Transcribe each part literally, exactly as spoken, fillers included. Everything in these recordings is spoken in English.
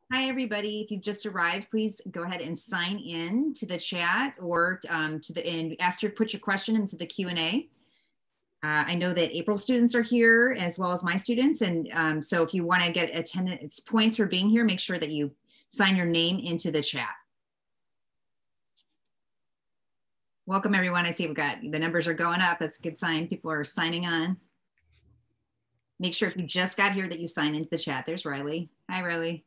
Hi, everybody. If you've just arrived, please go ahead and sign in to the chat or um, to the and ask your put your question into the Q and A. Uh, I know that April students are here as well as my students, and um, so if you want to get attendance points for being here, make sure that you sign your name into the chat. Welcome, everyone. I see we've got the numbers are going up. That's a good sign. People are signing on. Make sure if you just got here that you sign into the chat. There's Riley. Hi, Riley.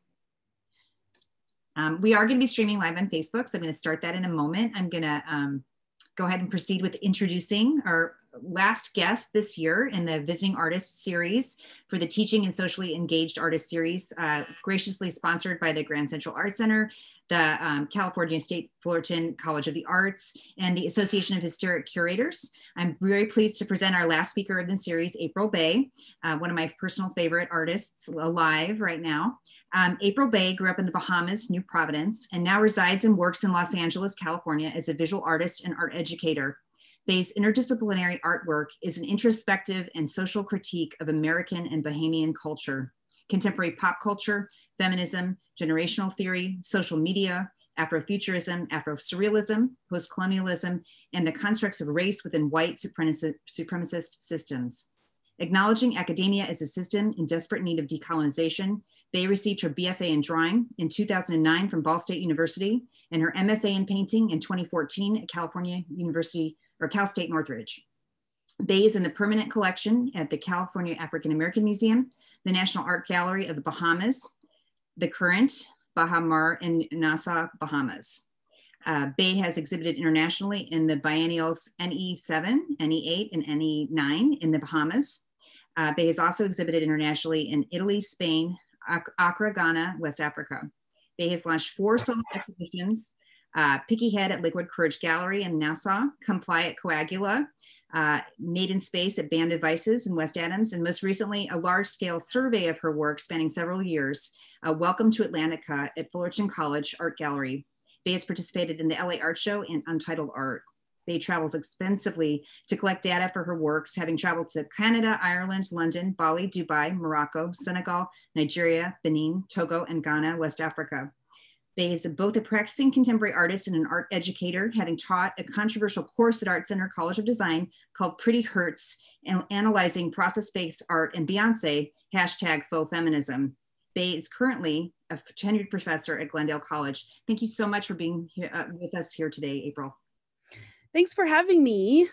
Um, we are going to be streaming live on Facebook, so I'm going to start that in a moment. I'm going to um, go ahead and proceed with introducing our last guest this year in the Visiting Artists series for the Teaching and Socially Engaged Artists series, uh, graciously sponsored by the Grand Central Art Center, the um, California State Fullerton College of the Arts, and the Association of Historic Curators. I'm very pleased to present our last speaker of the series, April Bey, uh, one of my personal favorite artists alive right now. Um, April Bey grew up in the Bahamas, New Providence, and now resides and works in Los Angeles, California as a visual artist and art educator. Bey's interdisciplinary artwork is an introspective and social critique of American and Bahamian culture, contemporary pop culture, feminism, generational theory, social media, Afrofuturism, Afro-surrealism, post-colonialism, and the constructs of race within white supremacist, supremacist systems. Acknowledging academia as a system in desperate need of decolonization, Bey received her B F A in drawing in two thousand nine from Ball State University and her M F A in painting in twenty fourteen at California University or Cal State Northridge. Bey is in the permanent collection at the California African American Museum, the National Art Gallery of the Bahamas, the current Baha Mar in Nassau, Bahamas. Uh, Bey has exhibited internationally in the biennials N E seven, N E eight, and N E nine in the Bahamas. Uh, Bey has also exhibited internationally in Italy, Spain, Accra, Ghana, West Africa. Bey has launched four solo exhibitions, uh, Picky Head at Liquid Courage Gallery in Nassau, Comply at Coagula, uh, Made in Space at Band Devices in West Adams, and most recently, a large-scale survey of her work spanning several years, uh, Welcome to Atlantica at Fullerton College Art Gallery. Bey has participated in the L A Art Show and Untitled Art. Bey travels extensively to collect data for her works, having traveled to Canada, Ireland, London, Bali, Dubai, Morocco, Senegal, Nigeria, Benin, Togo, and Ghana, West Africa. Bey is both a practicing contemporary artist and an art educator, having taught a controversial course at Art Center College of Design called Pretty Hurts, and analyzing process-based art and Beyonce, hashtag faux feminism. Bey is currently a tenured professor at Glendale College. Thank you so much for being here, uh, with us here today, April. Thanks for having me.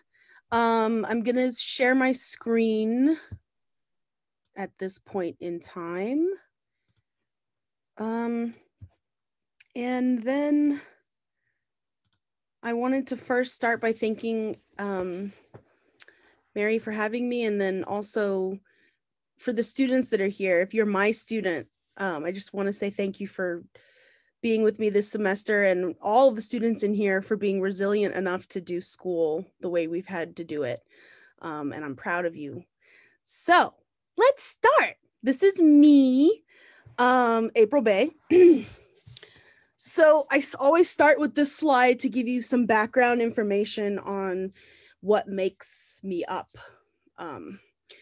Um, I'm gonna share my screen at this point in time. Um, and then I wanted to first start by thanking um, Mary for having me, and then also for the students that are here. If you're my student, um, I just want to say thank you for being with me this semester, and all of the students in here for being resilient enough to do school the way we've had to do it. Um, and I'm proud of you. So let's start. This is me, um, April Bey. So I always start with this slide to give you some background information on what makes me up. Um,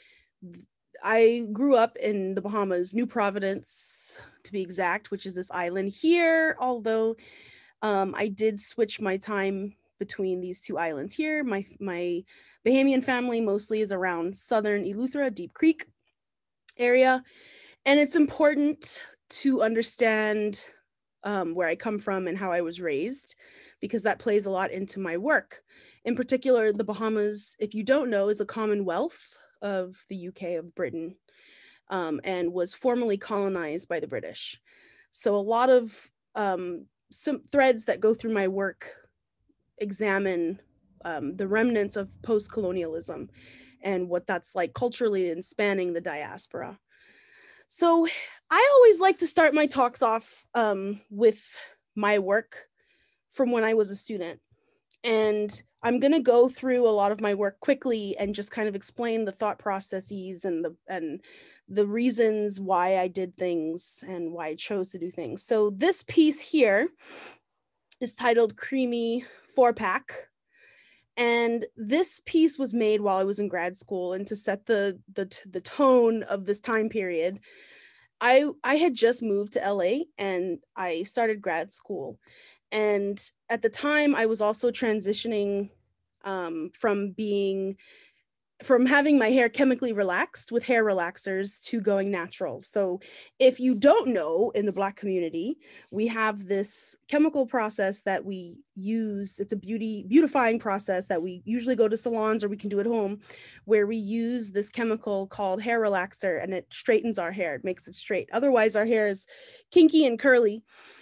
I grew up in the Bahamas, New Providence, to be exact, which is this island here, although um, I did switch my time between these two islands here. My, my Bahamian family mostly is around southern Eleuthera, Deep Creek area, and it's important to understand um, where I come from and how I was raised, because that plays a lot into my work. In particular, the Bahamas, if you don't know, is a commonwealth of the U K, of Britain, um, and was formerly colonized by the British. So a lot of um, some threads that go through my work examine um, the remnants of post-colonialism and what that's like culturally and spanning the diaspora. So I always like to start my talks off um, with my work from when I was a student. And I'm going to go through a lot of my work quickly and just kind of explain the thought processes and the and the reasons why I did things and why I chose to do things. So this piece here is titled Creamy Four Pack. And this piece was made while I was in grad school, and to set the, the, the tone of this time period, I I had just moved to L A and I started grad school. And at the time I was also transitioning um, from being from having my hair chemically relaxed with hair relaxers to going natural. So if you don't know, in the Black community, we have this chemical process that we use. It's a beauty beautifying process that we usually go to salons, or we can do at home, where we use this chemical called hair relaxer, and it straightens our hair. It makes it straight. Otherwise, our hair is kinky and curly.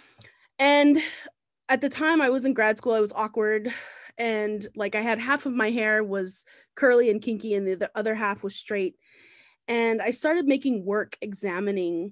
And at the time I was in grad school, I was awkward, and like I had half of my hair was curly and kinky and the, the other half was straight. And I started making work examining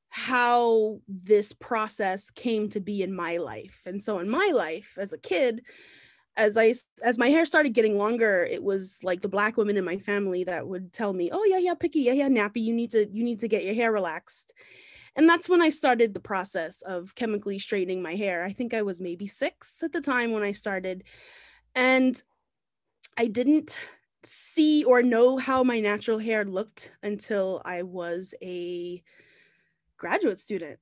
how this process came to be in my life. And so in my life as a kid, as I as my hair started getting longer, it was like the Black women in my family that would tell me, "Oh yeah, yeah, picky, yeah, yeah, nappy, you need to you need to get your hair relaxed." And that's when I started the process of chemically straightening my hair. I think I was maybe six at the time when I started. And I didn't see or know how my natural hair looked until I was a graduate student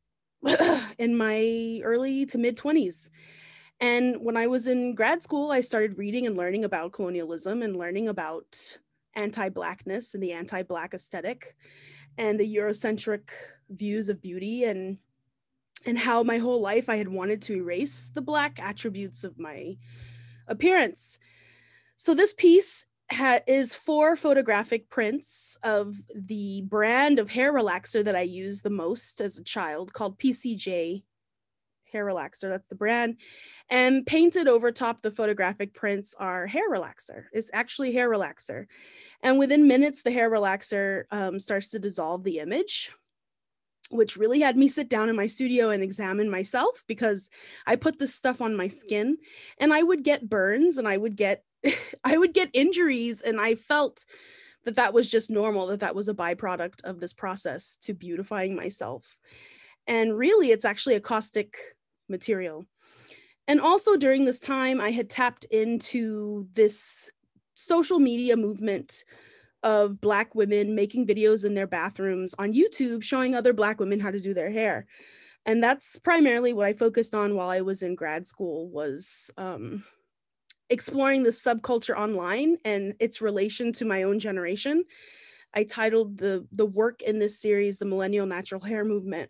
in my early to mid twenties. And when I was in grad school, I started reading and learning about colonialism and learning about anti-Blackness and the anti-Black aesthetic and the Eurocentric views of beauty, and and how my whole life I had wanted to erase the Black attributes of my appearance. So this piece ha- is four photographic prints of the brand of hair relaxer that I used the most as a child, called P C J hair relaxer. That's the brand. And painted over top the photographic prints are hair relaxer. It's actually hair relaxer. And within minutes, the hair relaxer um, starts to dissolve the image, which really had me sit down in my studio and examine myself, because I put this stuff on my skin and I would get burns and I would get I would get injuries, and I felt that that was just normal, that that was a byproduct of this process to beautifying myself. And really, it's actually a caustic material. And also during this time, I had tapped into this social media movement of Black women making videos in their bathrooms on YouTube, showing other Black women how to do their hair. And that's primarily what I focused on while I was in grad school, was um, exploring the subculture online and its relation to my own generation. I titled the, the work in this series, The Millennial Natural Hair Movement.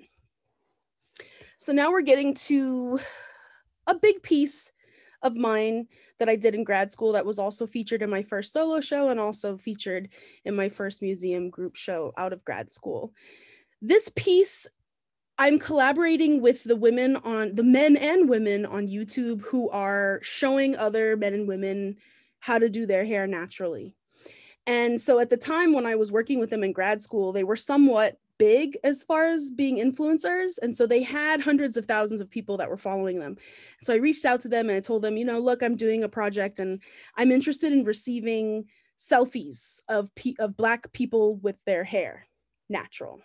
So now we're getting to a big piece of mine that I did in grad school that was also featured in my first solo show and also featured in my first museum group show out of grad school. This piece, I'm collaborating with the women on, the men and women on YouTube who are showing other men and women how to do their hair naturally. And so at the time when I was working with them in grad school, they were somewhat big as far as being influencers. And so they had hundreds of thousands of people that were following them. So I reached out to them and I told them, you know, look, I'm doing a project and I'm interested in receiving selfies of, pe- of Black people with their hair natural.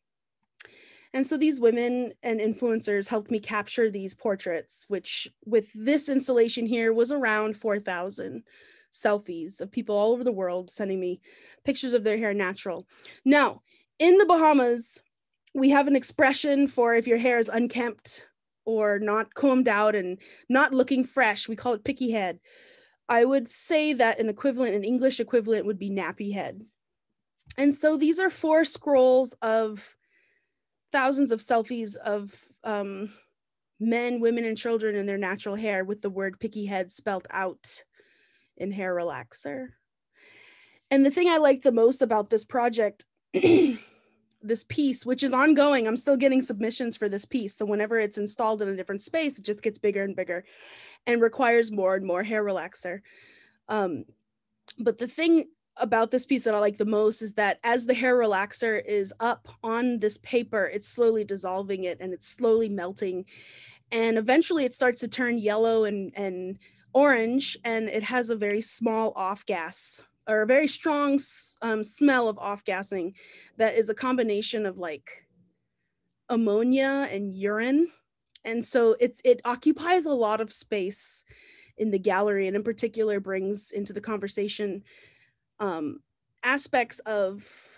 And so these women and influencers helped me capture these portraits, which with this installation here was around four thousand selfies of people all over the world sending me pictures of their hair natural. Now, in the Bahamas, we have an expression for if your hair is unkempt or not combed out and not looking fresh. We call it picky head. I would say that an equivalent, an English equivalent would be nappy head. And so these are four scrolls of thousands of selfies of um, men, women, and children in their natural hair with the word picky head spelt out in hair relaxer. And the thing I like the most about this project, this piece, which is ongoing, I'm still getting submissions for this piece. So whenever it's installed in a different space, it just gets bigger and bigger and requires more and more hair relaxer. Um, but the thing about this piece that I like the most is that as the hair relaxer is up on this paper, it's slowly dissolving it and it's slowly melting. And eventually it starts to turn yellow and, and orange, and it has a very small off gas, or a very strong um, smell of off gassing that is a combination of like ammonia and urine. And so it's, it occupies a lot of space in the gallery, and in particular brings into the conversation um, aspects of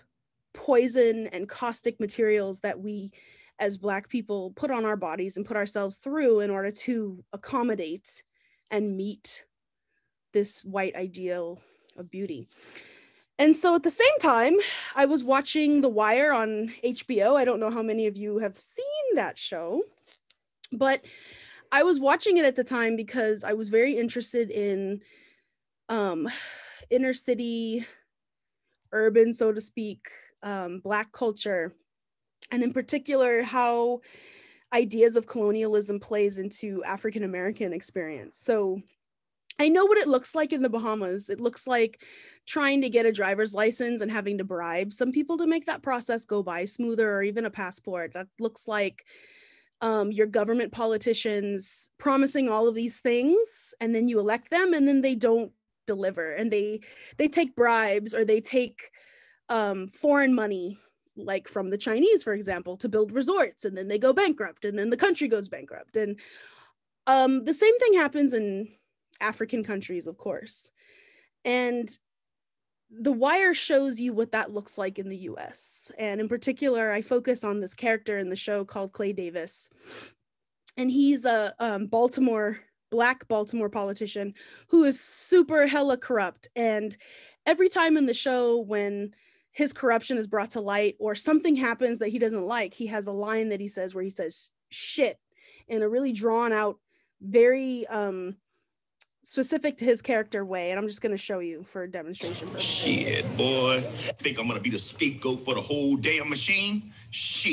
poison and caustic materials that we as Black people put on our bodies and put ourselves through in order to accommodate and meet this white ideal of beauty. And so at the same time, I was watching The Wire on H B O. I don't know how many of you have seen that show, but I was watching it at the time because I was very interested in um, inner city, urban, so to speak, um, Black culture, and in particular, how ideas of colonialism plays into African-American experience. So I know what it looks like in the Bahamas. It looks like trying to get a driver's license and having to bribe some people to make that process go by smoother, or even a passport. That looks like um, your government politicians promising all of these things, and then you elect them and then they don't deliver, and they they take bribes, or they take um, foreign money, like from the Chinese, for example, to build resorts, and then they go bankrupt, and then the country goes bankrupt. And um, the same thing happens in African countries, of course. And The Wire shows you what that looks like in the U S. And in particular, I focus on this character in the show called Clay Davis. And he's a um, Baltimore, Black Baltimore politician who is super hella corrupt. And every time in the show when his corruption is brought to light or something happens that he doesn't like, he has a line that he says where he says shit in a really drawn out, very um, specific to his character way. And I'm just going to show you for a demonstration purposes. Shit, boy. Think I'm going to be the scapegoat for the whole damn machine? Shit.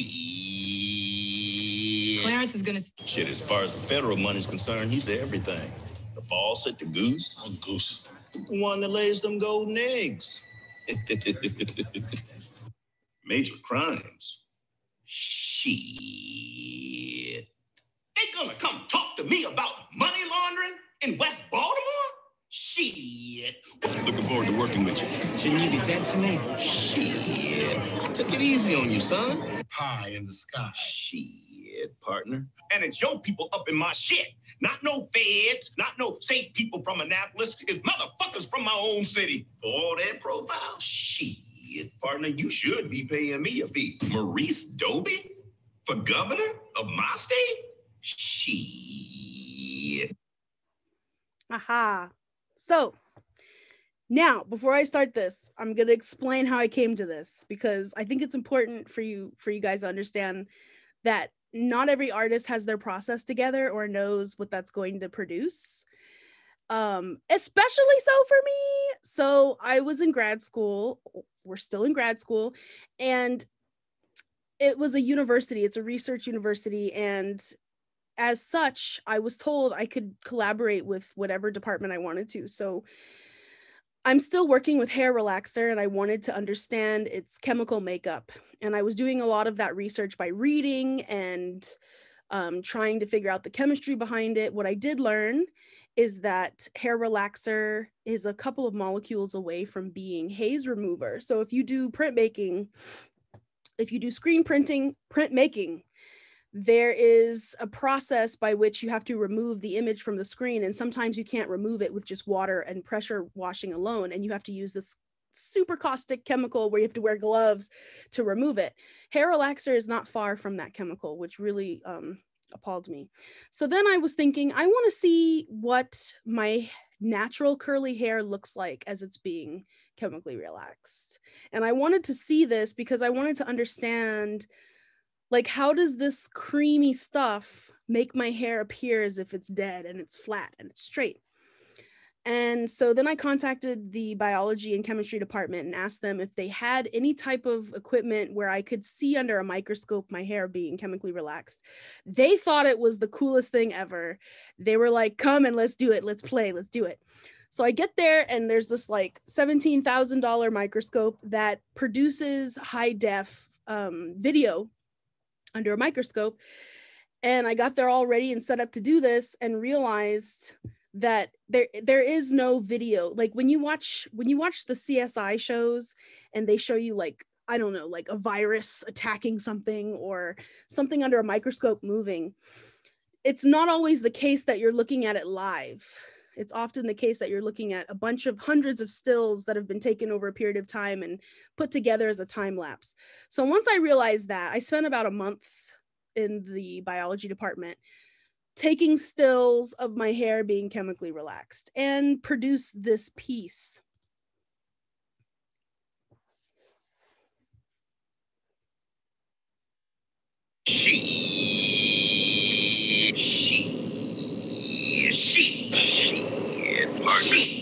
Clarence is going to... Shit, as far as the federal money's concerned, he's everything. The faucet, the goose. Oh, goose. The one that lays them golden eggs. Major crimes. Shit. They gonna come talk to me about money laundering in West Baltimore? Shit. Looking forward to working with you. Shouldn't you be dead to me? Shit. I took it easy on you, son. Pie in the sky. Shit, partner. And it's your people up in my shit. Not no feds, not no safe people from Annapolis. It's motherfuckers from my own city. For all that profile, shit, partner, you should be paying me a fee. Maurice Doby? For governor of my state? Shit. Aha. So now, before I start this, I'm going to explain how I came to this, because I think it's important for you, for you guys to understand that not every artist has their process together or knows what that's going to produce. Um, especially so for me. So I was in grad school, we're still in grad school, and it was a university, it's a research university. And as such, I was told I could collaborate with whatever department I wanted to. So I'm still working with hair relaxer, and I wanted to understand its chemical makeup. And I was doing a lot of that research by reading and um, trying to figure out the chemistry behind it. What I did learn is that hair relaxer is a couple of molecules away from being haze remover. So if you do printmaking, if you do screen printing, printmaking, there is a process by which you have to remove the image from the screen. And sometimes you can't remove it with just water and pressure washing alone. And you have to use this super caustic chemical where you have to wear gloves to remove it. Hair relaxer is not far from that chemical, which really um, appalled me. So then I was thinking, I want to see what my natural curly hair looks like as it's being chemically relaxed. And I wanted to see this because I wanted to understand, like, how does this creamy stuff make my hair appear as if it's dead and it's flat and it's straight? And so then I contacted the biology and chemistry department and asked them if they had any type of equipment where I could see under a microscope my hair being chemically relaxed. They thought it was the coolest thing ever. They were like, come and let's do it. Let's play. Let's do it. So I get there and there's this like seventeen thousand dollars microscope that produces high def um, video under a microscope. And I got there all ready and set up to do this and realized that there there is no video. Like when you watch when you watch the C S I shows and they show you, like, I don't know, like a virus attacking something or something under a microscope moving, it's not always the case that you're looking at it live. It's often the case that you're looking at a bunch of hundreds of stills that have been taken over a period of time and put together as a time lapse. So once I realized that, I spent about a month in the biology department taking stills of my hair being chemically relaxed and produced this piece. She, she, she, she, pardon me.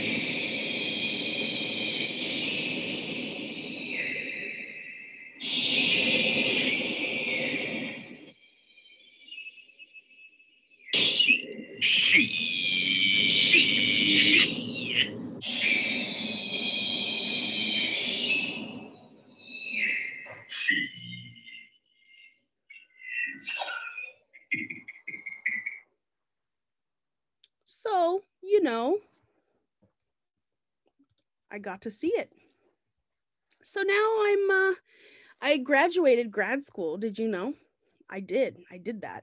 She, she, she. So, you know, I got to see it. So now I'm, uh, I graduated grad school. Did you know? I did. I did that.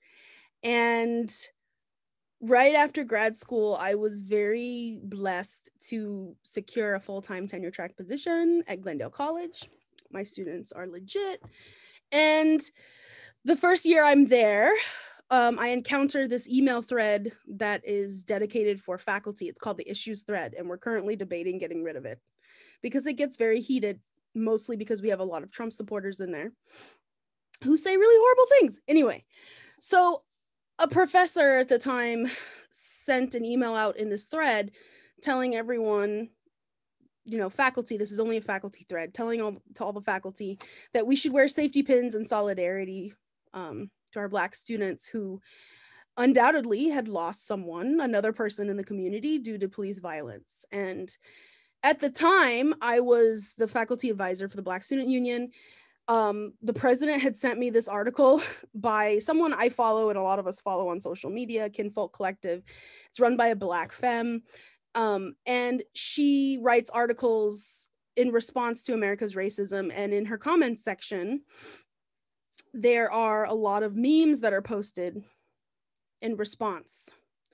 And right after grad school, I was very blessed to secure a full-time tenure track position at Glendale College. My students are legit. And the first year I'm there, um, I encountered this email thread that is dedicated for faculty. It's called the Issues thread, and we're currently debating getting rid of it because it gets very heated, mostly because we have a lot of Trump supporters in there who say really horrible things. Anyway, so a professor at the time sent an email out in this thread telling everyone, you know, faculty, this is only a faculty thread, telling all to all the faculty that we should wear safety pins in solidarity um, to our Black students who undoubtedly had lost someone, another person in the community due to police violence. And at the time, I was the faculty advisor for the Black Student Union. Um, the president had sent me this article by someone I follow and a lot of us follow on social media, Kinfolk Collective. It's run by a Black femme. Um, and she writes articles in response to America's racism. And in her comments section, there are a lot of memes that are posted in response.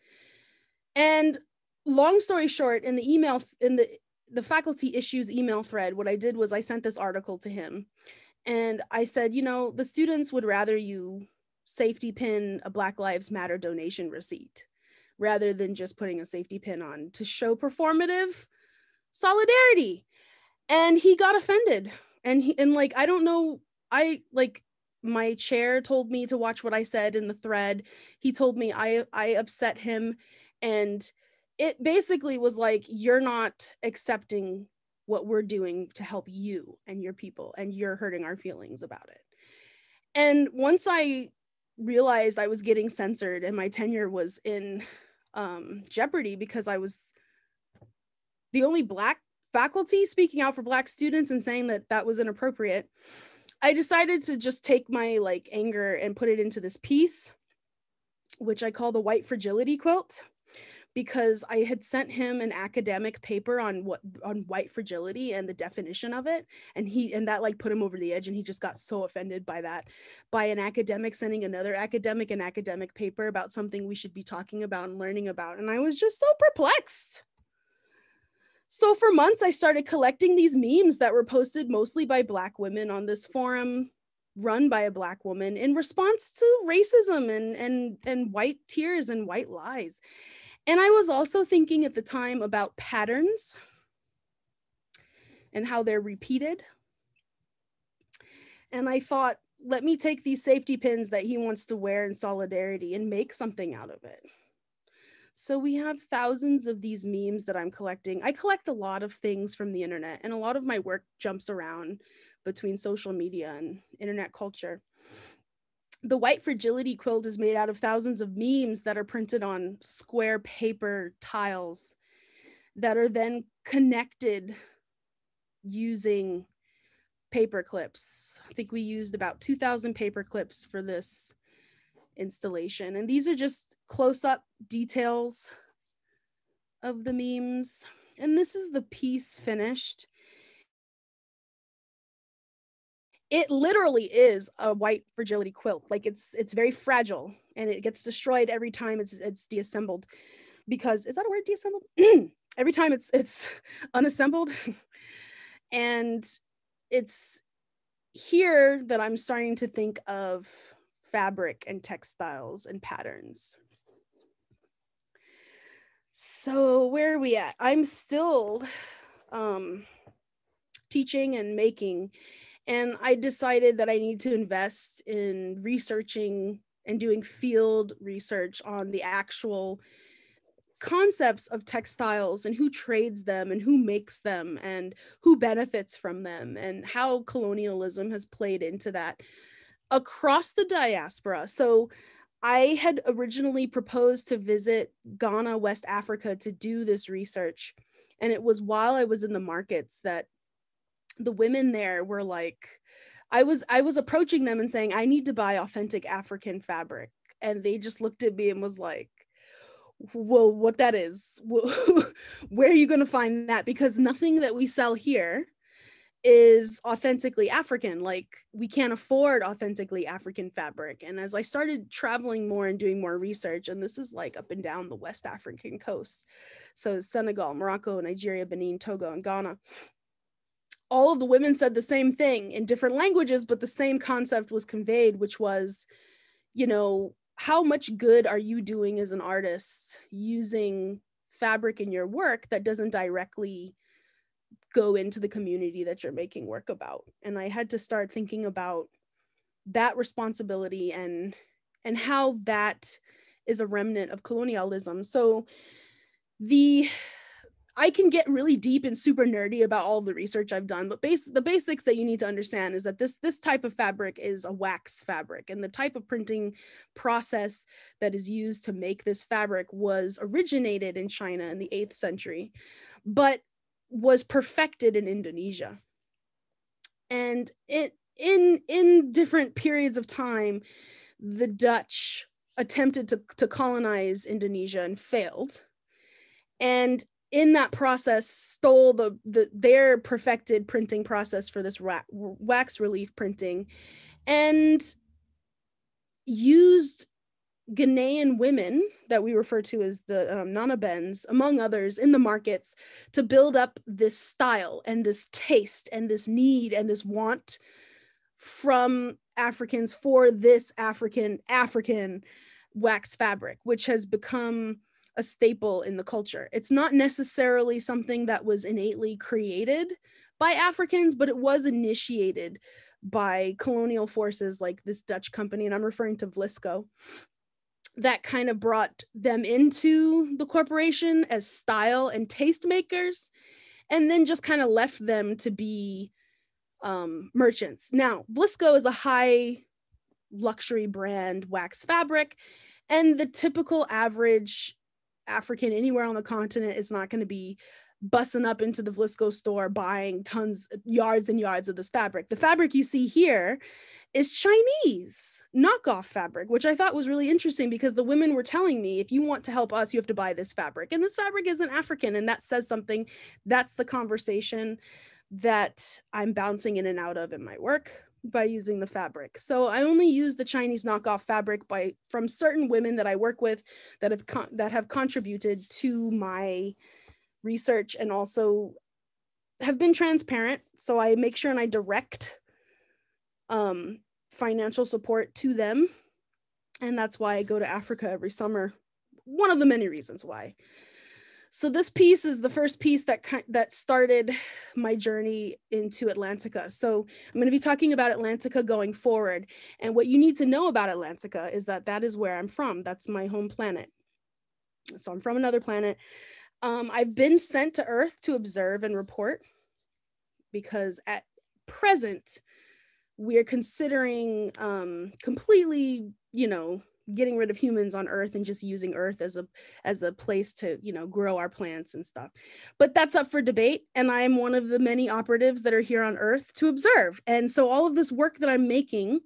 And long story short, in the email, in the, the faculty issues email thread, what I did was I sent this article to him. And I said, you know, the students would rather you safety pin a Black Lives Matter donation receipt rather than just putting a safety pin on to show performative solidarity. And he got offended. And he, and like, I don't know, I like, my chair told me to watch what I said in the thread. He told me I, I upset him. And it basically was like, you're not accepting what we're doing to help you and your people, and you're hurting our feelings about it. And once I realized I was getting censored and my tenure was in um, jeopardy because I was the only Black faculty speaking out for Black students and saying that that was inappropriate, I decided to just take my like anger and put it into this piece, which I call the white fragility quilt, because I had sent him an academic paper on what on white fragility and the definition of it. And he and that like put him over the edge, and he just got so offended by that, by an academic sending another academic an academic paper about something we should be talking about and learning about. And I was just so perplexed. So for months, I started collecting these memes that were posted mostly by Black women on this forum run by a Black woman in response to racism and, and, and white tears and white lies. And I was also thinking at the time about patterns and how they're repeated. And I thought, let me take these safety pins that he wants to wear in solidarity and make something out of it. So we have thousands of these memes that I'm collecting. I collect a lot of things from the internet, and a lot of my work jumps around between social media and internet culture. The white fragility quilt is made out of thousands of memes that are printed on square paper tiles that are then connected using paper clips. I think we used about two thousand paper clips for this installation. And these are just close-up details of the memes. And this is the piece finished. It literally is a white fragility quilt. Like it's it's very fragile and it gets destroyed every time it's it's deassembled. because, is that a word, deassembled? Every time it's it's unassembled. And it's here that I'm starting to think of fabric and textiles and patterns. So where are we at? I'm still um, teaching and making, and I decided that I need to invest in researching and doing field research on the actual concepts of textiles and who trades them and who makes them and who benefits from them and how colonialism has played into that across the diaspora. So I had originally proposed to visit Ghana, West Africa, to do this research. And it was while I was in the markets that the women there were like, I was I was approaching them and saying, I need to buy authentic African fabric. And they just looked at me and was like, well, what that is, where are you going to find that? Because nothing that we sell here is authentically African. Like, we can't afford authentically African fabric. And as I started traveling more and doing more research, and this is like up and down the West African coast, so Senegal, Morocco, Nigeria, Benin, Togo, and Ghana, all of the women said the same thing in different languages, but the same concept was conveyed, which was, you know, how much good are you doing as an artist using fabric in your work that doesn't directly go into the community that you're making work about? And I had to start thinking about that responsibility and and how that is a remnant of colonialism. So the I can get really deep and super nerdy about all the research I've done, but base, the basics that you need to understand is that this, this type of fabric is a wax fabric, and the type of printing process that is used to make this fabric was originated in China in the eighth century, but was perfected in Indonesia. And it, in, in different periods of time, the Dutch attempted to, to colonize Indonesia and failed. And in that process, stole the, the their perfected printing process for this ra- wax relief printing, and used Ghanaian women that we refer to as the um, Nanabens, among others, in the markets to build up this style and this taste and this need and this want from Africans for this African African wax fabric, which has become a staple in the culture. It's not necessarily something that was innately created by Africans, but it was initiated by colonial forces like this Dutch company, and I'm referring to Vlisco, that kind of brought them into the corporation as style and taste makers, and then just kind of left them to be um, merchants. Now, Vlisco is a high luxury brand wax fabric, and the typical average African anywhere on the continent is not going to be busting up into the Vlisco store buying tons, yards and yards of this fabric. The fabric you see here is Chinese knockoff fabric, which I thought was really interesting because the women were telling me, if you want to help us, you have to buy this fabric. And this fabric isn't African, and that says something. That's the conversation that I'm bouncing in and out of in my work by using the fabric. So I only use the Chinese knockoff fabric by from certain women that I work with that have con- that have contributed to my research and also have been transparent. So I make sure and I direct um, financial support to them. And that's why I go to Africa every summer. One of the many reasons why. So this piece is the first piece that that started my journey into Atlantica. So I'm going to be talking about Atlantica going forward. And what you need to know about Atlantica is that that is where I'm from. That's my home planet. So I'm from another planet. Um, I've been sent to Earth to observe and report because at present, we're considering um, completely, you know, getting rid of humans on Earth and just using Earth as a as a place to, you know, grow our plants and stuff. But that's up for debate. And I'm one of the many operatives that are here on Earth to observe. And so all of this work that I'm making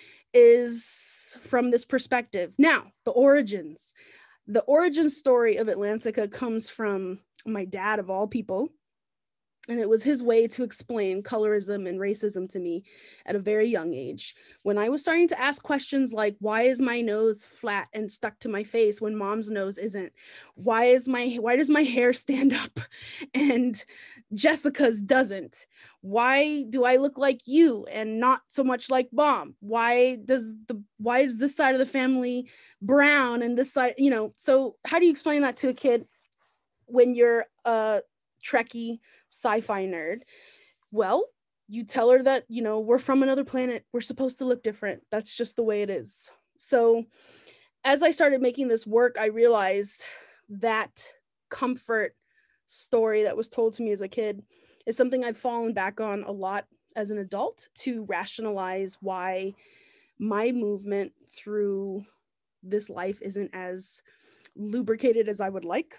is from this perspective. Now, the origins. The origin story of Atlantica comes from my dad, of all people. And it was his way to explain colorism and racism to me at a very young age. When I was starting to ask questions like, why is my nose flat and stuck to my face when mom's nose isn't? Why is my, why does my hair stand up and Jessica's doesn't? Why do I look like you and not so much like mom? Why does the, why is this side of the family brown and this side, you know? So how do you explain that to a kid when you're a Trekkie sci-fi nerd? Well, you tell her that, you know, we're from another planet, we're supposed to look different, that's just the way it is. So as I started making this work, I realized that comfort story that was told to me as a kid is something I've fallen back on a lot as an adult to rationalize why my movement through this life isn't as lubricated as I would like.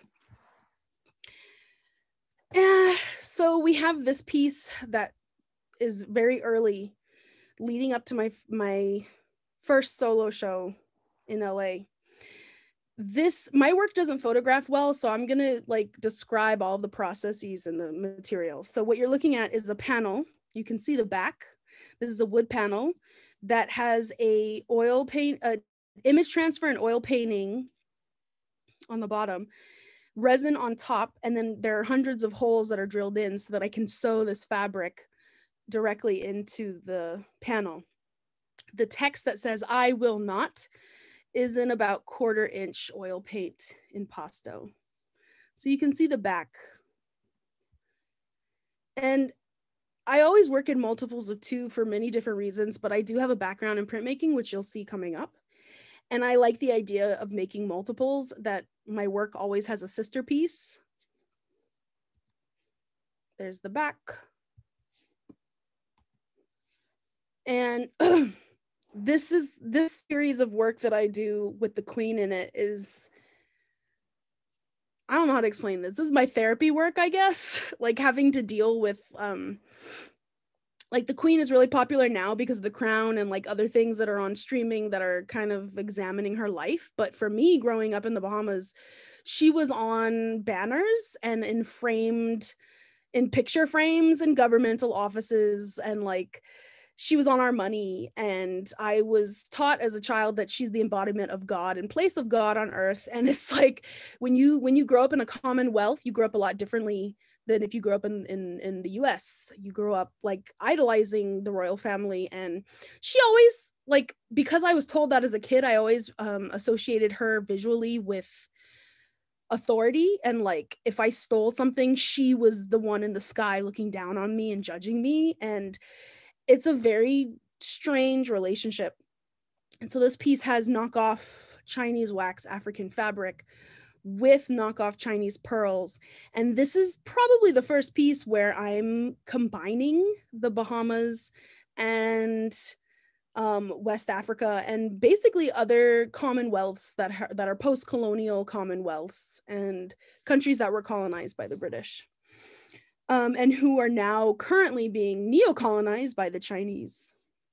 Uh, so we have this piece that is very early, leading up to my my first solo show in L A. This, my work doesn't photograph well, so I'm gonna like describe all the processes and the materials. So what you're looking at is a panel. You can see the back. This is a wood panel that has a oil paint, a image transfer and oil painting on the bottom, resin on top, and then there are hundreds of holes that are drilled in so that I can sew this fabric directly into the panel. The text that says "I will not" is in about quarter inch oil paint impasto. So you can see the back. And I always work in multiples of two for many different reasons, but I do have a background in printmaking, which you'll see coming up. And I like the idea of making multiples, that my work always has a sister piece. There's the back. And this is, this series of work that I do with the queen in it is, I don't know how to explain this. This is my therapy work, I guess. Like having to deal with, um, like the queen is really popular now because of The Crown and like other things that are on streaming that are kind of examining her life. But for me, growing up in the Bahamas, she was on banners and in framed, in picture frames in governmental offices, and like she was on our money. And I was taught as a child that she's the embodiment of God in place of God on earth. And it's like when you when you grow up in a commonwealth, you grow up a lot differently than if you grew up in, in, in the U S. You grew up like idolizing the royal family. And she always, like, because I was told that as a kid, I always um, associated her visually with authority. And like, if I stole something, she was the one in the sky looking down on me and judging me. And it's a very strange relationship. And so this piece has knockoff Chinese wax African fabric with knockoff Chinese pearls. And this is probably the first piece where I'm combining the Bahamas and um, West Africa and basically other commonwealths that, ha- that are post-colonial commonwealths and countries that were colonized by the British. Um, and who are now currently being neo-colonized by the Chinese.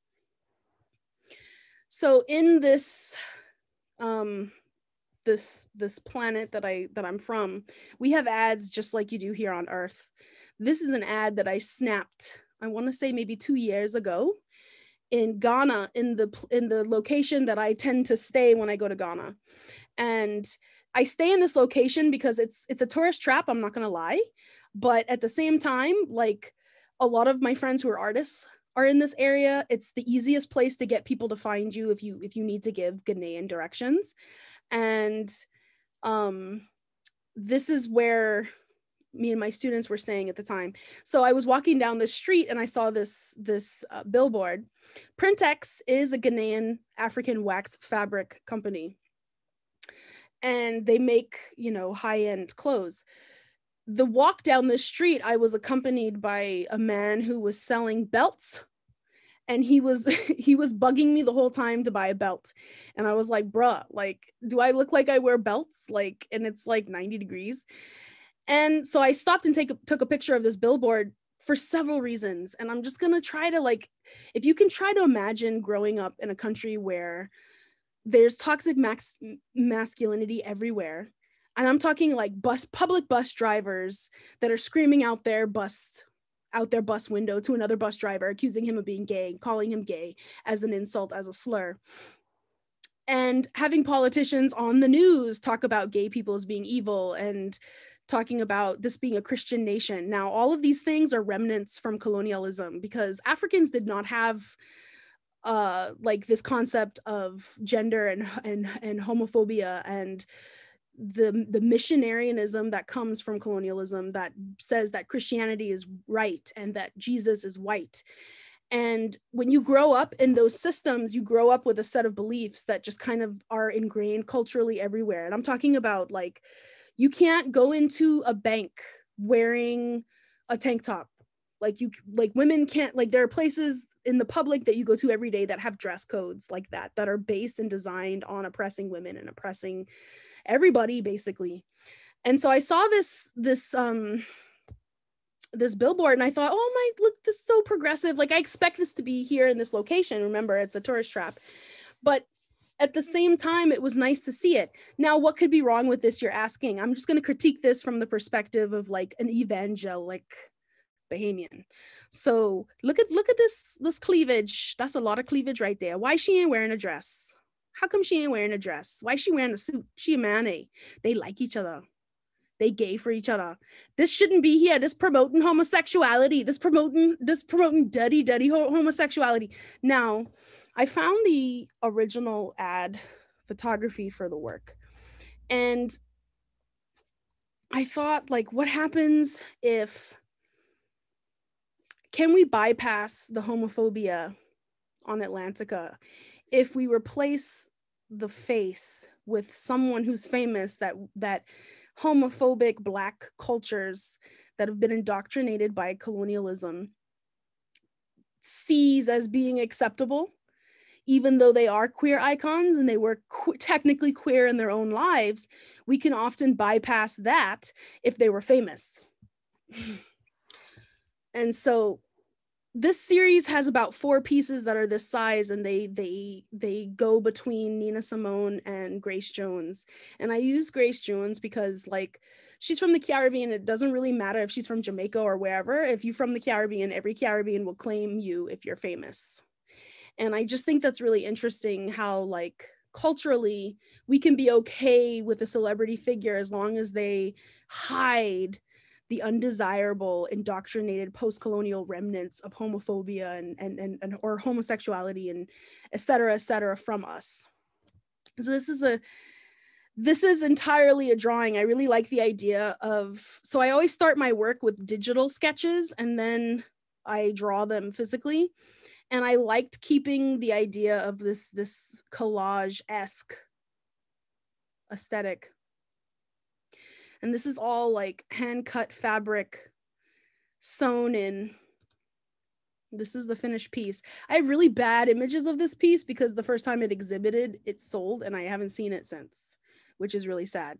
So in this, um, this, this planet that, I, that I'm from, we have ads just like you do here on Earth. This is an ad that I snapped, I want to say maybe two years ago in Ghana, in the, in the location that I tend to stay when I go to Ghana. And I stay in this location because it's, it's a tourist trap, I'm not going to lie. But at the same time, like a lot of my friends who are artists are in this area. It's the easiest place to get people to find you if you if you need to give Ghanaian directions. And um, this is where me and my students were staying at the time. So I was walking down the street and I saw this, this uh, billboard. Printex is a Ghanaian African wax fabric company. And they make, you know, high-end clothes. The walk down the street, I was accompanied by a man who was selling belts, and he was he was bugging me the whole time to buy a belt. And I was like, bruh, like, do I look like I wear belts? Like, and it's like ninety degrees. And so I stopped and take a, took a picture of this billboard for several reasons. And I'm just gonna try to, like, if you can try to imagine growing up in a country where there's toxic max masculinity everywhere, And I'm talking like bus, public bus drivers that are screaming out their bus, out their bus window to another bus driver, accusing him of being gay, calling him gay as an insult, as a slur. And having politicians on the news talk about gay people as being evil and talking about this being a Christian nation. Now, all of these things are remnants from colonialism, because Africans did not have uh, like this concept of gender and, and, and homophobia and the, the missionarianism that comes from colonialism that says that Christianity is right and that Jesus is white. And when you grow up in those systems, you grow up with a set of beliefs that just kind of are ingrained culturally everywhere. And I'm talking about, like, you can't go into a bank wearing a tank top. Like you, like women can't, like there are places in the public that you go to every day that have dress codes like that, that are based and designed on oppressing women and oppressing everybody basically. And so I saw this, this, um, this billboard and I thought, oh my, look, this is so progressive. Like I expect this to be here in this location. Remember, it's a tourist trap. But at the same time, it was nice to see it. Now, what could be wrong with this, you're asking? I'm just going to critique this from the perspective of like an evangelic Bahamian. So look at look at this, this cleavage. That's a lot of cleavage right there. Why she ain't wearing a dress? How come she ain't wearing a dress? Why is she wearing a suit? She a man, eh? They like each other. They gay for each other. This shouldn't be here. This promoting homosexuality. This promoting, this promoting dirty, dirty homosexuality. Now, I found the original ad photography for the work. And I thought, like, what happens if, can we bypass the homophobia on Atlantica if we replace the face with someone who's famous, that, that homophobic Black cultures that have been indoctrinated by colonialism sees as being acceptable, even though they are queer icons and they were qu- technically queer in their own lives. We can often bypass that if they were famous. And so this series has about four pieces that are this size, and they they they go between Nina Simone and Grace Jones. And I use Grace Jones because, like, she's from the Caribbean. It doesn't really matter if she's from Jamaica or wherever. If you're from the Caribbean, every Caribbean will claim you if you're famous. And I just think that's really interesting how, like, culturally we can be okay with a celebrity figure as long as they hide the undesirable, indoctrinated post-colonial remnants of homophobia and, and, and, and or homosexuality and et cetera, et cetera from us. So this is a, this is entirely a drawing. I really like the idea of, so I always start my work with digital sketches and then I draw them physically. And I liked keeping the idea of this, this collage-esque aesthetic. And this is all like hand-cut fabric sewn in. This is the finished piece. I have really bad images of this piece because the first time it exhibited, it sold and I haven't seen it since, which is really sad.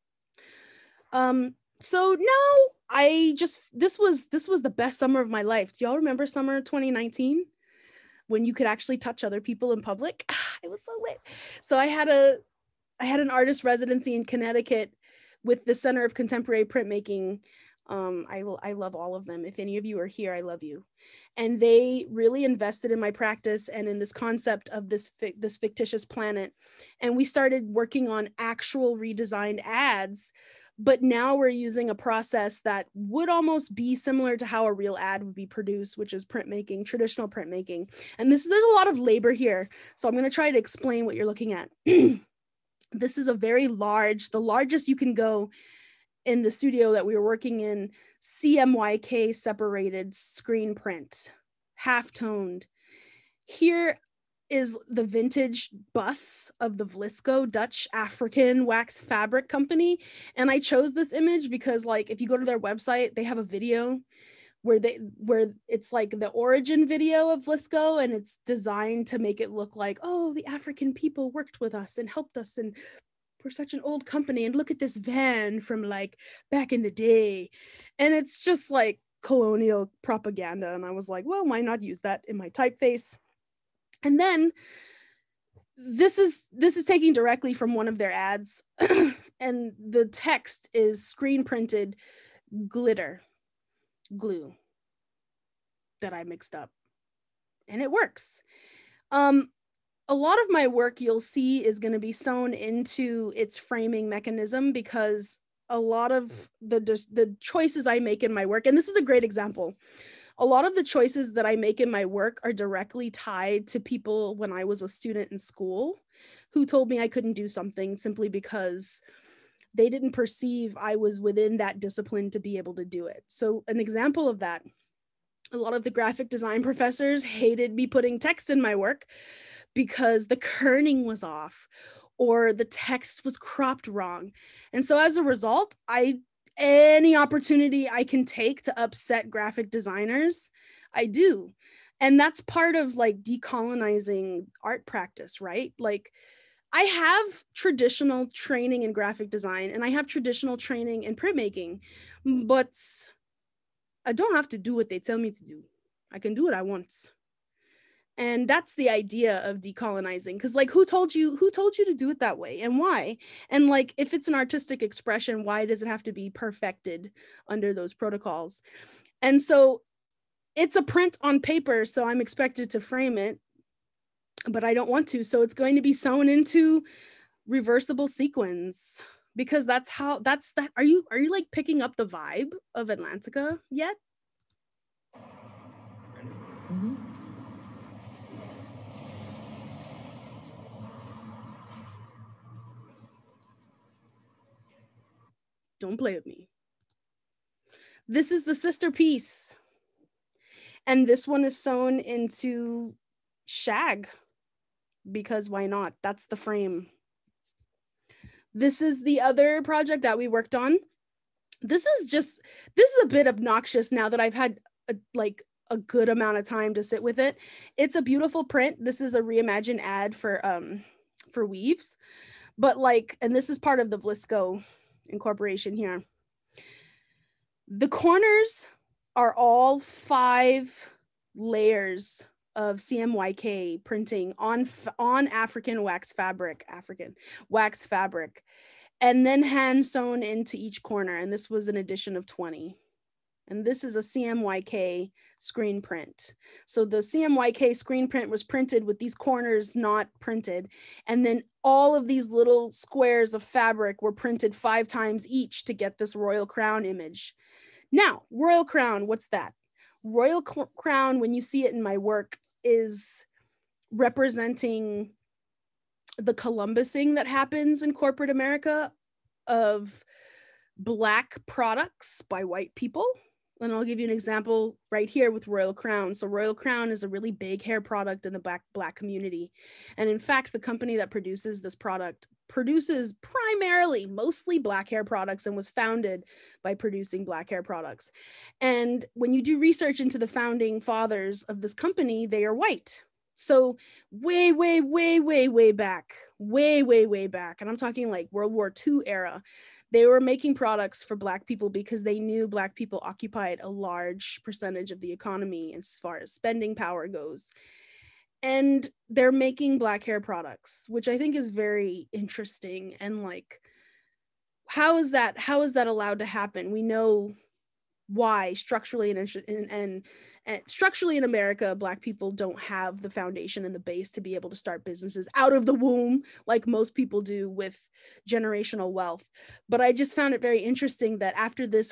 Um, so no, I just, this was, this was the best summer of my life. Do y'all remember summer twenty nineteen? When you could actually touch other people in public? It was so lit. So I had a, I had an artist residency in Connecticut with the Center of Contemporary Printmaking. Um, I, I love all of them. If any of you are here, I love you. And they really invested in my practice and in this concept of this, this fictitious planet. And we started working on actual redesigned ads, but now we're using a process that would almost be similar to how a real ad would be produced, which is printmaking, traditional printmaking. And this, there's a lot of labor here. So I'm gonna try to explain what you're looking at. This is a very large, the largest you can go in the studio that we were working in, C M Y K separated screen print, half toned. Here is the vintage bus of the Vlisco Dutch African wax fabric company. And I chose this image because, like, if you go to their website, they have a video where they where it's like the origin video of Vlisco, and it's designed to make it look like, oh, the African people worked with us and helped us, and we're such an old company, and look at this van from like back in the day. And it's just like colonial propaganda. And I was like, well, why not use that in my typeface? And then this is this is taking directly from one of their ads. and the text is screen printed glitter glue that I mixed up, and it works. Um, a lot of my work you'll see is going to be sewn into its framing mechanism, because a lot of the the choices I make in my work, and this is a great example, a lot of the choices that I make in my work are directly tied to people when I was a student in school who told me I couldn't do something simply because they didn't perceive I was within that discipline to be able to do it. So an example of that, a lot of the graphic design professors hated me putting text in my work because the kerning was off or the text was cropped wrong. And so as a result, I any opportunity I can take to upset graphic designers, I do. And that's part of like decolonizing art practice, right? Like I have traditional training in graphic design and I have traditional training in printmaking, but I don't have to do what they tell me to do. I can do what I want. And that's the idea of decolonizing, because like who told you who told you to do it that way and why? And like if it's an artistic expression, why does it have to be perfected under those protocols? And so it's a print on paper, so I'm expected to frame it, but I don't want to, so it's going to be sewn into reversible sequins, because that's how that's that are you are you like picking up the vibe of Atlantica yet? Mm-hmm. Don't play with me. This is the sister piece. And this one is sewn into shag, because why not? That's the frame. This is the other project that we worked on. This is just, this is a bit obnoxious now that I've had a, like a good amount of time to sit with it. It's a beautiful print. This is a reimagined ad for, um, for weaves, but like, and this is part of the Vlisco incorporation here. The corners are all five layers of C M Y K printing on on African wax fabric, African wax fabric, and then hand sewn into each corner. And this was an addition of twenty. And this is a C M Y K screen print. So the C M Y K screen print was printed with these corners not printed. And then all of these little squares of fabric were printed five times each to get this royal crown image. Now, royal crown, what's that? Royal crown, when you see it in my work, is representing the Columbusing that happens in corporate America of Black products by white people. And I'll give you an example right here with Royal Crown. So Royal Crown is a really big hair product in the black, black community. And in fact, the company that produces this product produces primarily, mostly Black hair products, and was founded by producing Black hair products. And when you do research into the founding fathers of this company, they are white. So way, way, way, way, way back, way, way, way back. And I'm talking like World War Two era. They were making products for Black people because they knew Black people occupied a large percentage of the economy as far as spending power goes. And they're making Black hair products, which I think is very interesting. And like, how is that, how is that allowed to happen? We know why structurally and, and, and, and structurally in America, Black people don't have the foundation and the base to be able to start businesses out of the womb like most people do with generational wealth. But I just found it very interesting that after this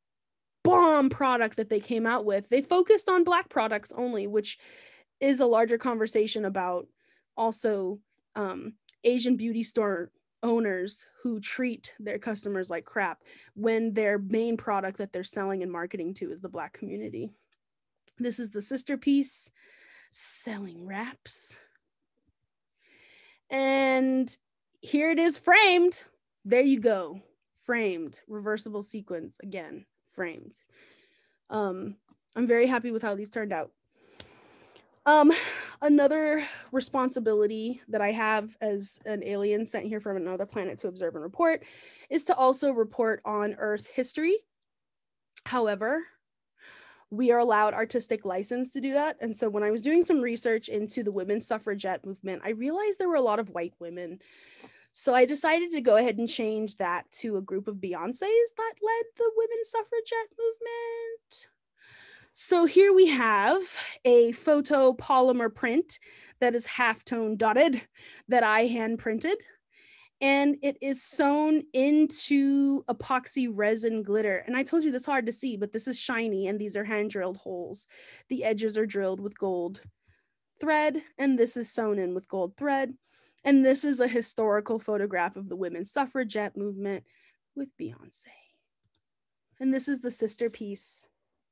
bomb product that they came out with, they focused on Black products only, which is a larger conversation about also um, Asian beauty store owners who treat their customers like crap when their main product that they're selling and marketing to is the Black community. This is the sister piece, selling wraps. And here it is framed. There you go. Framed, reversible sequins, again, framed. Um, I'm very happy with how these turned out. Um, another responsibility that I have as an alien sent here from another planet to observe and report is to also report on Earth history. However, we are allowed artistic license to do that. And so when I was doing some research into the women's suffragette movement, I realized there were a lot of white women So I decided to go ahead and change that to a group of Beyoncés that led the women's suffragette movement. So here we have a photo polymer print that is halftone dotted that I hand printed. And it is sewn into epoxy resin glitter. And I told you this is hard to see, but this is shiny and these are hand drilled holes. The edges are drilled with gold thread, and this is sewn in with gold thread. And this is a historical photograph of the women's suffragette movement with Beyonce. And this is the sister piece.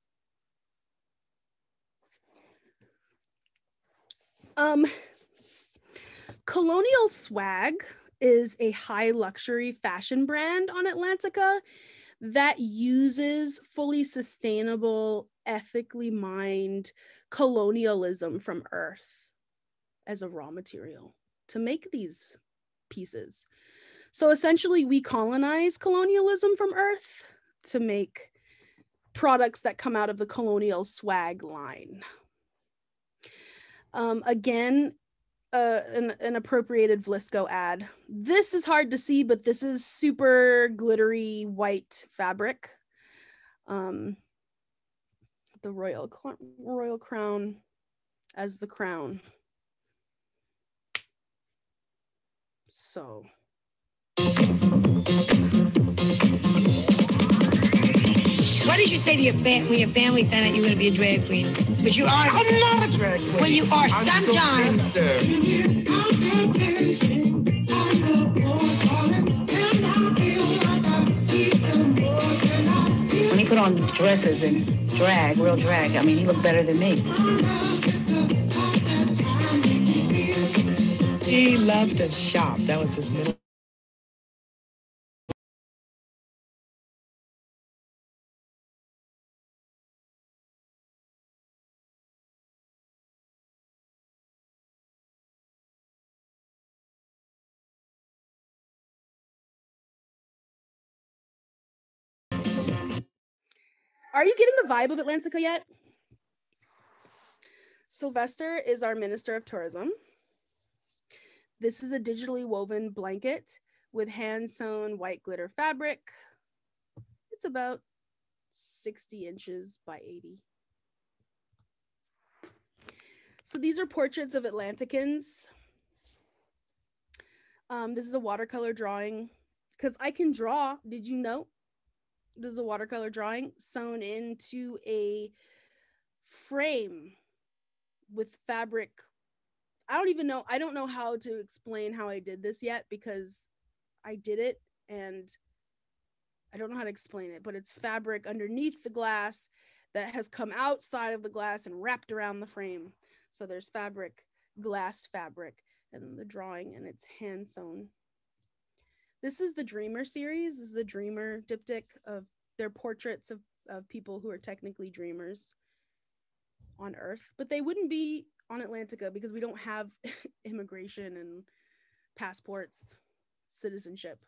Um, Colonial Swag is a high luxury fashion brand on Atlantica that uses fully sustainable, ethically mined colonialism from Earth as a raw material to make these pieces. So essentially we colonize colonialism from Earth to make products that come out of the Colonial Swag line. Um, again, Uh, an, an appropriated Vlisco ad. This is hard to see, but this is super glittery white fabric. Um, the royal royal crown as the crown. So. What did you say to your fam- when your family found out you were going to be a drag queen? But you are. I'm not a drag queen. Well, you are I'm sometimes. When he put on dresses and drag, real drag, I mean, he looked better than me. He loved to shop. That was his middle. Are you getting the vibe of Atlantica yet? Sylvester is our Minister of Tourism. This is a digitally woven blanket with hand-sewn white glitter fabric. It's about sixty inches by eighty. So these are portraits of Atlanticans. Um, this is a watercolor drawing because I can draw. Did you know? This is a watercolor drawing sewn into a frame with fabric. I don't even know. I don't know how to explain how I did this yet because I did it and I don't know how to explain it, but it's fabric underneath the glass that has come outside of the glass and wrapped around the frame. So there's fabric, glass fabric, and then the drawing, and it's hand sewn. This is the Dreamer series. This is the Dreamer diptych of their portraits of, of people who are technically dreamers on Earth, but they wouldn't be on Atlantica because we don't have immigration and passports, citizenship.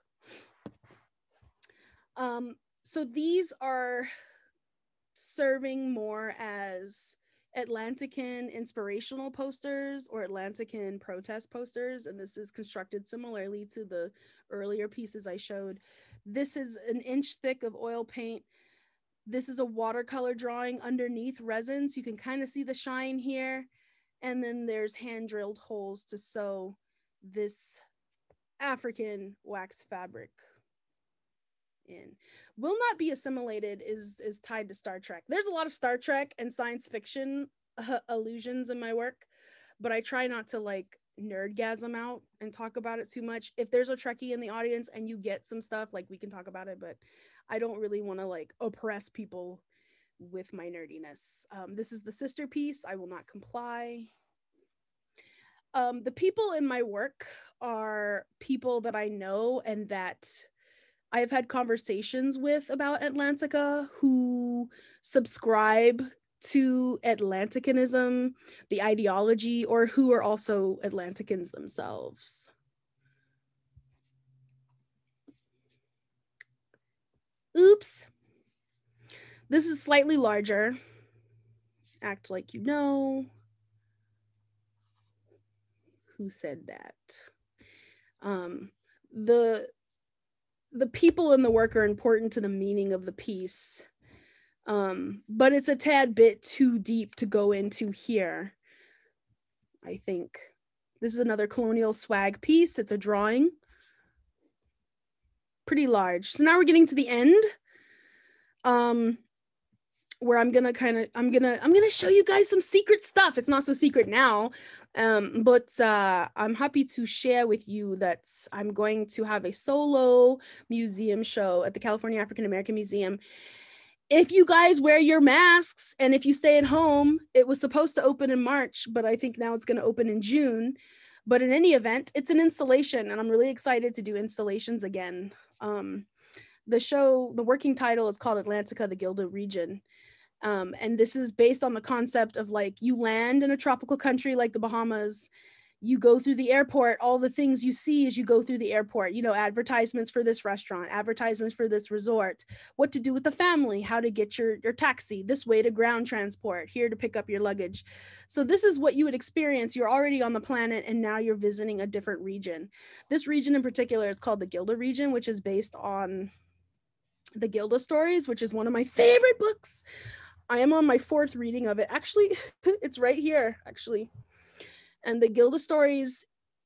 Um, so these are serving more as Atlantican inspirational posters or Atlantican protest posters, and this is constructed similarly to the earlier pieces I showed. This is an inch thick of oil paint. This is a watercolor drawing underneath resin, so you can kind of see the shine here, and then there's hand drilled holes to sew this African wax fabric in. Will not be assimilated is is tied to Star Trek. There's a lot of Star Trek and science fiction uh, allusions in my work, but I try not to like nerdgasm out and talk about it too much. If there's a Trekkie in the audience and you get some stuff, like we can talk about it, but I don't really want to like oppress people with my nerdiness. Um, this is the sister piece. I will not comply. Um, the people in my work are people that I know and that I've had conversations with about Atlantica who subscribe to Atlanticanism, the ideology, or who are also Atlanticans themselves. Oops. This is slightly larger. Act like you know. Who said that? Um, the the people in the work are important to the meaning of the piece. Um, but it's a tad bit too deep to go into here, I think. This is another colonial swag piece. It's a drawing. Pretty large. So now we're getting to the end. Um, where I'm gonna kind of I'm gonna I'm gonna show you guys some secret stuff. It's not so secret now, um, but uh, I'm happy to share with you that I'm going to have a solo museum show at the California African American Museum. If you guys wear your masks and if you stay at home, it was supposed to open in March, but I think now it's going to open in June. But in any event, it's an installation, and I'm really excited to do installations again. Um, the show, the working title is called Atlantica, the Gilda Region. Um, and this is based on the concept of like, you land in a tropical country like the Bahamas, you go through the airport, all the things you see as you go through the airport, you know, advertisements for this restaurant, advertisements for this resort, what to do with the family, how to get your, your taxi, this way to ground transport, here to pick up your luggage. So this is what you would experience. You're already on the planet and now you're visiting a different region. This region in particular is called the Gilda region, which is based on the Gilda stories, which is one of my favorite books. I am on my fourth reading of it. Actually, it's right here, actually. And the Gilda stories,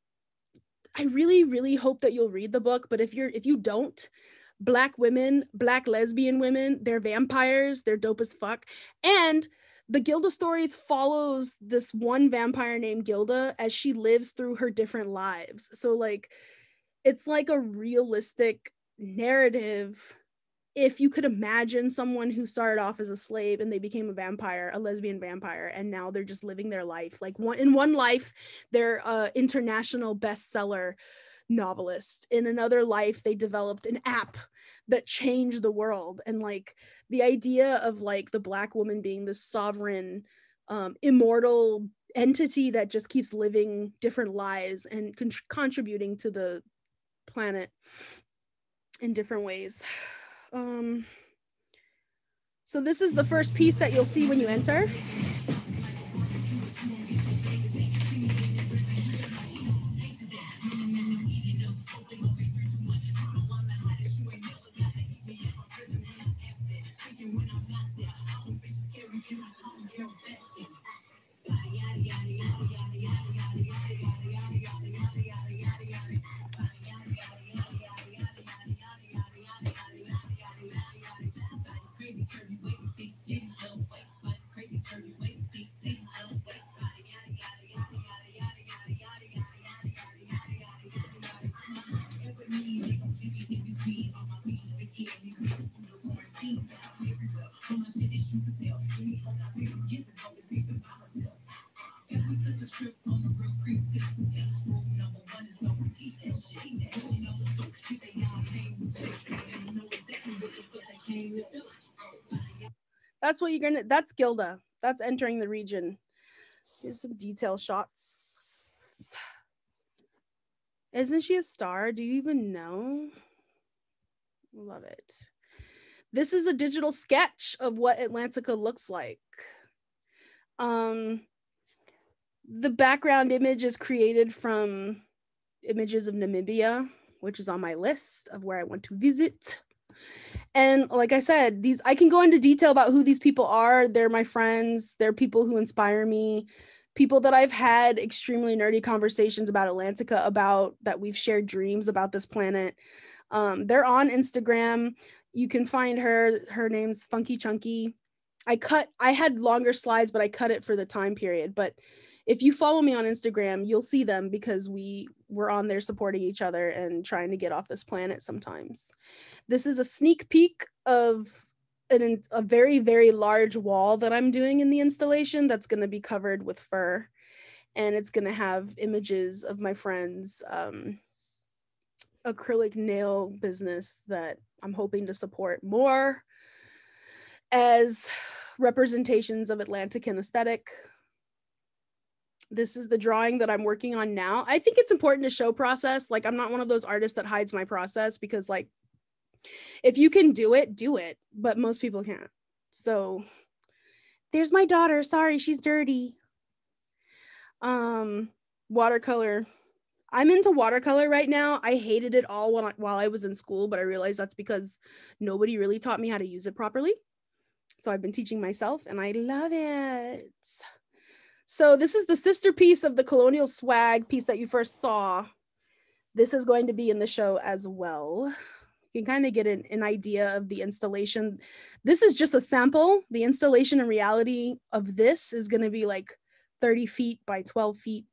I really, really hope that you'll read the book. But if you're, if you don't, Black women, Black lesbian women, they're vampires, they're dope as fuck. And the Gilda stories follows this one vampire named Gilda as she lives through her different lives. So like, it's like a realistic narrative. If you could imagine someone who started off as a slave and they became a vampire, a lesbian vampire, and now they're just living their life. Like one in one life, they're an international bestseller novelist. In another life, they developed an app that changed the world. And like the idea of like the Black woman being this sovereign, um, immortal entity that just keeps living different lives and con- contributing to the planet in different ways. Um, so this is the first piece that you'll see when you enter. That's what you're gonna, that's Gilda. That's entering the region. Here's some detail shots. Isn't she a star? Do you even know? Love it. This is a digital sketch of what Atlantica looks like. Um, the background image is created from images of Namibia, which is on my list of where I want to visit. And like I said, these, I can go into detail about who these people are. They're my friends. They're people who inspire me. People that I've had extremely nerdy conversations about Atlantica about, that we've shared dreams about this planet. Um, they're on Instagram. You can find her. Her name's Funky Chunky. I cut, I had longer slides, but I cut it for the time period. But if you follow me on Instagram, you'll see them because we were on there supporting each other and trying to get off this planet sometimes. This is a sneak peek of an, a very, very large wall that I'm doing in the installation that's going to be covered with fur. And it's going to have images of my friends' um, acrylic nail business that I'm hoping to support more as representations of Atlantican aesthetic. This is the drawing that I'm working on now. I think it's important to show process. Like, I'm not one of those artists that hides my process, because like, if you can do it, do it, but most people can't. So there's my daughter. Sorry, she's dirty. Um, watercolor. I'm into watercolor right now. I hated it all when I, while I was in school, but I realized that's because nobody really taught me how to use it properly. So I've been teaching myself and I love it. So this is the sister piece of the Colonial Swag piece that you first saw. This is going to be in the show as well. You can kind of get an, an idea of the installation. This is just a sample. The installation in reality of this is going to be like thirty feet by twelve feet.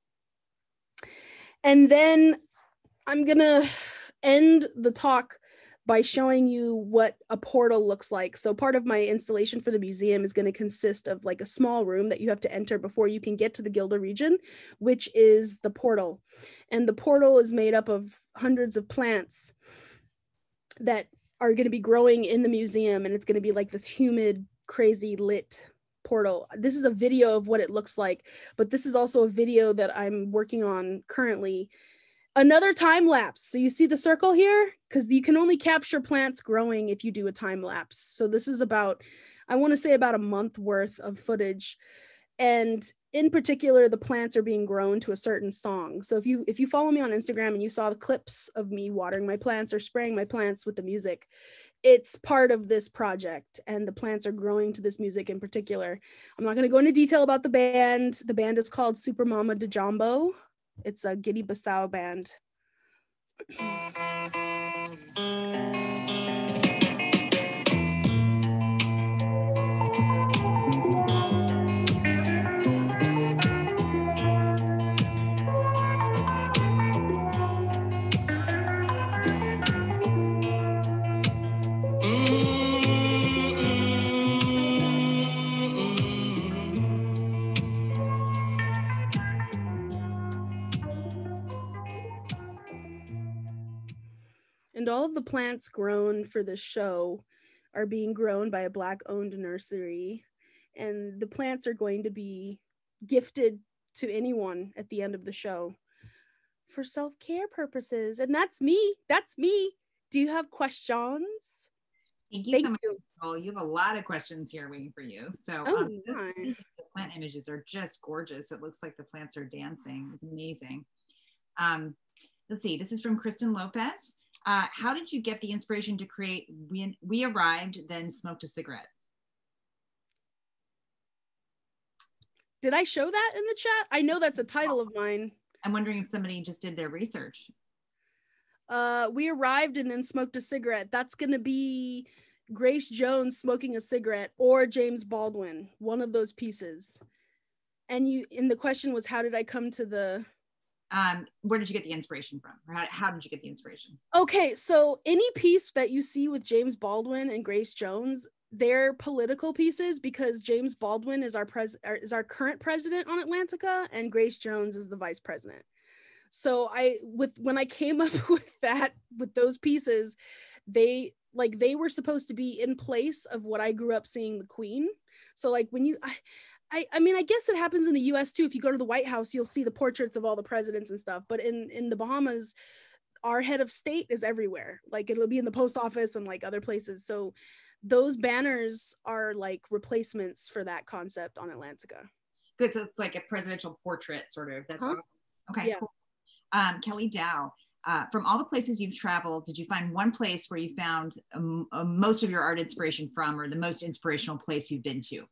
And then I'm going to end the talk by showing you what a portal looks like. So part of my installation for the museum is going to consist of like a small room that you have to enter before you can get to the Gilda region, which is the portal. And the portal is made up of hundreds of plants that are going to be growing in the museum. And it's going to be like this humid, crazy lit portal. This is a video of what it looks like, but this is also a video that I'm working on currently. Another time lapse. So you see the circle here? Because you can only capture plants growing if you do a time lapse. So this is about, I want to say about a month worth of footage. And in particular, the plants are being grown to a certain song. So if you if you follow me on Instagram and you saw the clips of me watering my plants or spraying my plants with the music, it's part of this project. And the plants are growing to this music in particular. I'm not going to go into detail about the band. The band is called Super Mama de Jumbo. It's a Guinea-Bissau band. And all of the plants grown for this show are being grown by a Black-owned nursery. And the plants are going to be gifted to anyone at the end of the show for self-care purposes. And that's me. That's me. Do you have questions? Thank you Thank so much, you. Nicole. You have a lot of questions here waiting for you. So Oh, um, this, nice. the plant images are just gorgeous. It looks like the plants are dancing. It's amazing. Um, let's see. This is from Kristen Lopez. Uh, how did you get the inspiration to create We, we Arrived, Then Smoked a Cigarette? Did I show that in the chat? I know that's a title of mine. I'm wondering if somebody just did their research. Uh, we arrived and then smoked a cigarette. That's going to be Grace Jones smoking a cigarette or James Baldwin, one of those pieces. And you, and the question was, how did I come to the... Um, where did you get the inspiration from? Or how, how did you get the inspiration? Okay, so any piece that you see with James Baldwin and Grace Jones, they're political pieces because James Baldwin is our pres is our current president on Atlantica and Grace Jones is the vice president. So I with when I came up with that with those pieces, they like they were supposed to be in place of what I grew up seeing the Queen. So like when you I, I, I mean, I guess it happens in the U S too. If you go to the White House, you'll see the portraits of all the presidents and stuff. But in, in the Bahamas, our head of state is everywhere. Like it'll be in the post office and like other places. So those banners are like replacements for that concept on Atlantica. Good. So it's like a presidential portrait sort of. That's huh? awesome. Okay, Yeah. cool. Um, Kelly Dow, uh, from all the places you've traveled, did you find one place where you found um, uh, most of your art inspiration from, or the most inspirational place you've been to?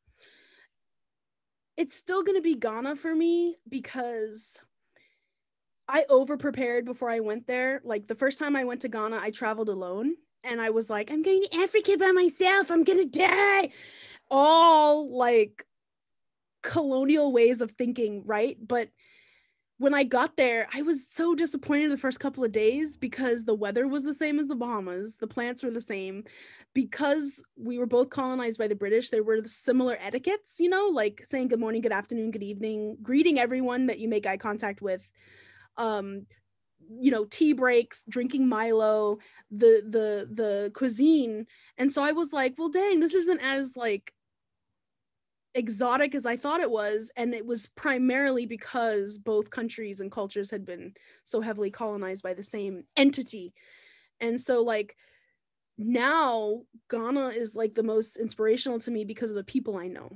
It's still going to be Ghana for me because I over prepared before I went there. Like the first time I went to Ghana, I traveled alone and I was like, I'm going to Africa by myself. I'm going to die. All like colonial ways of thinking, right? But when I got there, I was so disappointed the first couple of days because the weather was the same as the Bahamas. The plants were the same. Because we were both colonized by the British, there were similar etiquettes, you know, like saying good morning, good afternoon, good evening, greeting everyone that you make eye contact with. Um, you know, tea breaks, drinking Milo, the the the cuisine. And so I was like, well, dang, this isn't as like exotic as I thought it was. And it was primarily because both countries and cultures had been so heavily colonized by the same entity. And so like now Ghana is like the most inspirational to me because of the people I know.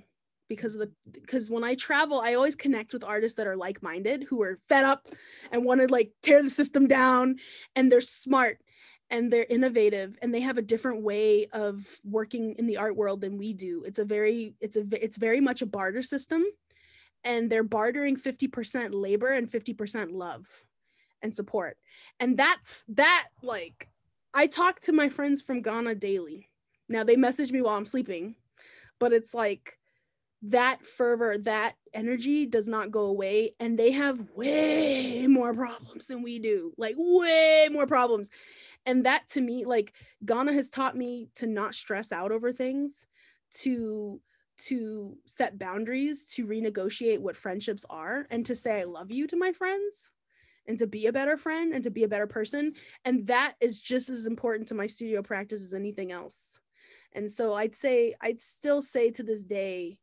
because of the because when I travel, I always connect with artists that are like-minded, who are fed up and want to like tear the system down, and they're smart and they're innovative and they have a different way of working in the art world than we do. It's a very it's a it's very much a barter system, and they're bartering fifty percent labor and fifty percent love and support. And that's that like I talk to my friends from Ghana daily. Now they message me while I'm sleeping, but it's like that fervor, that energy does not go away, and they have way more problems than we do, like way more problems. And that to me, like Ghana has taught me to not stress out over things, to to set boundaries, to renegotiate what friendships are, and to say I love you to my friends, and to be a better friend and to be a better person. And that is just as important to my studio practice as anything else. And so I'd say, I'd still say to this day,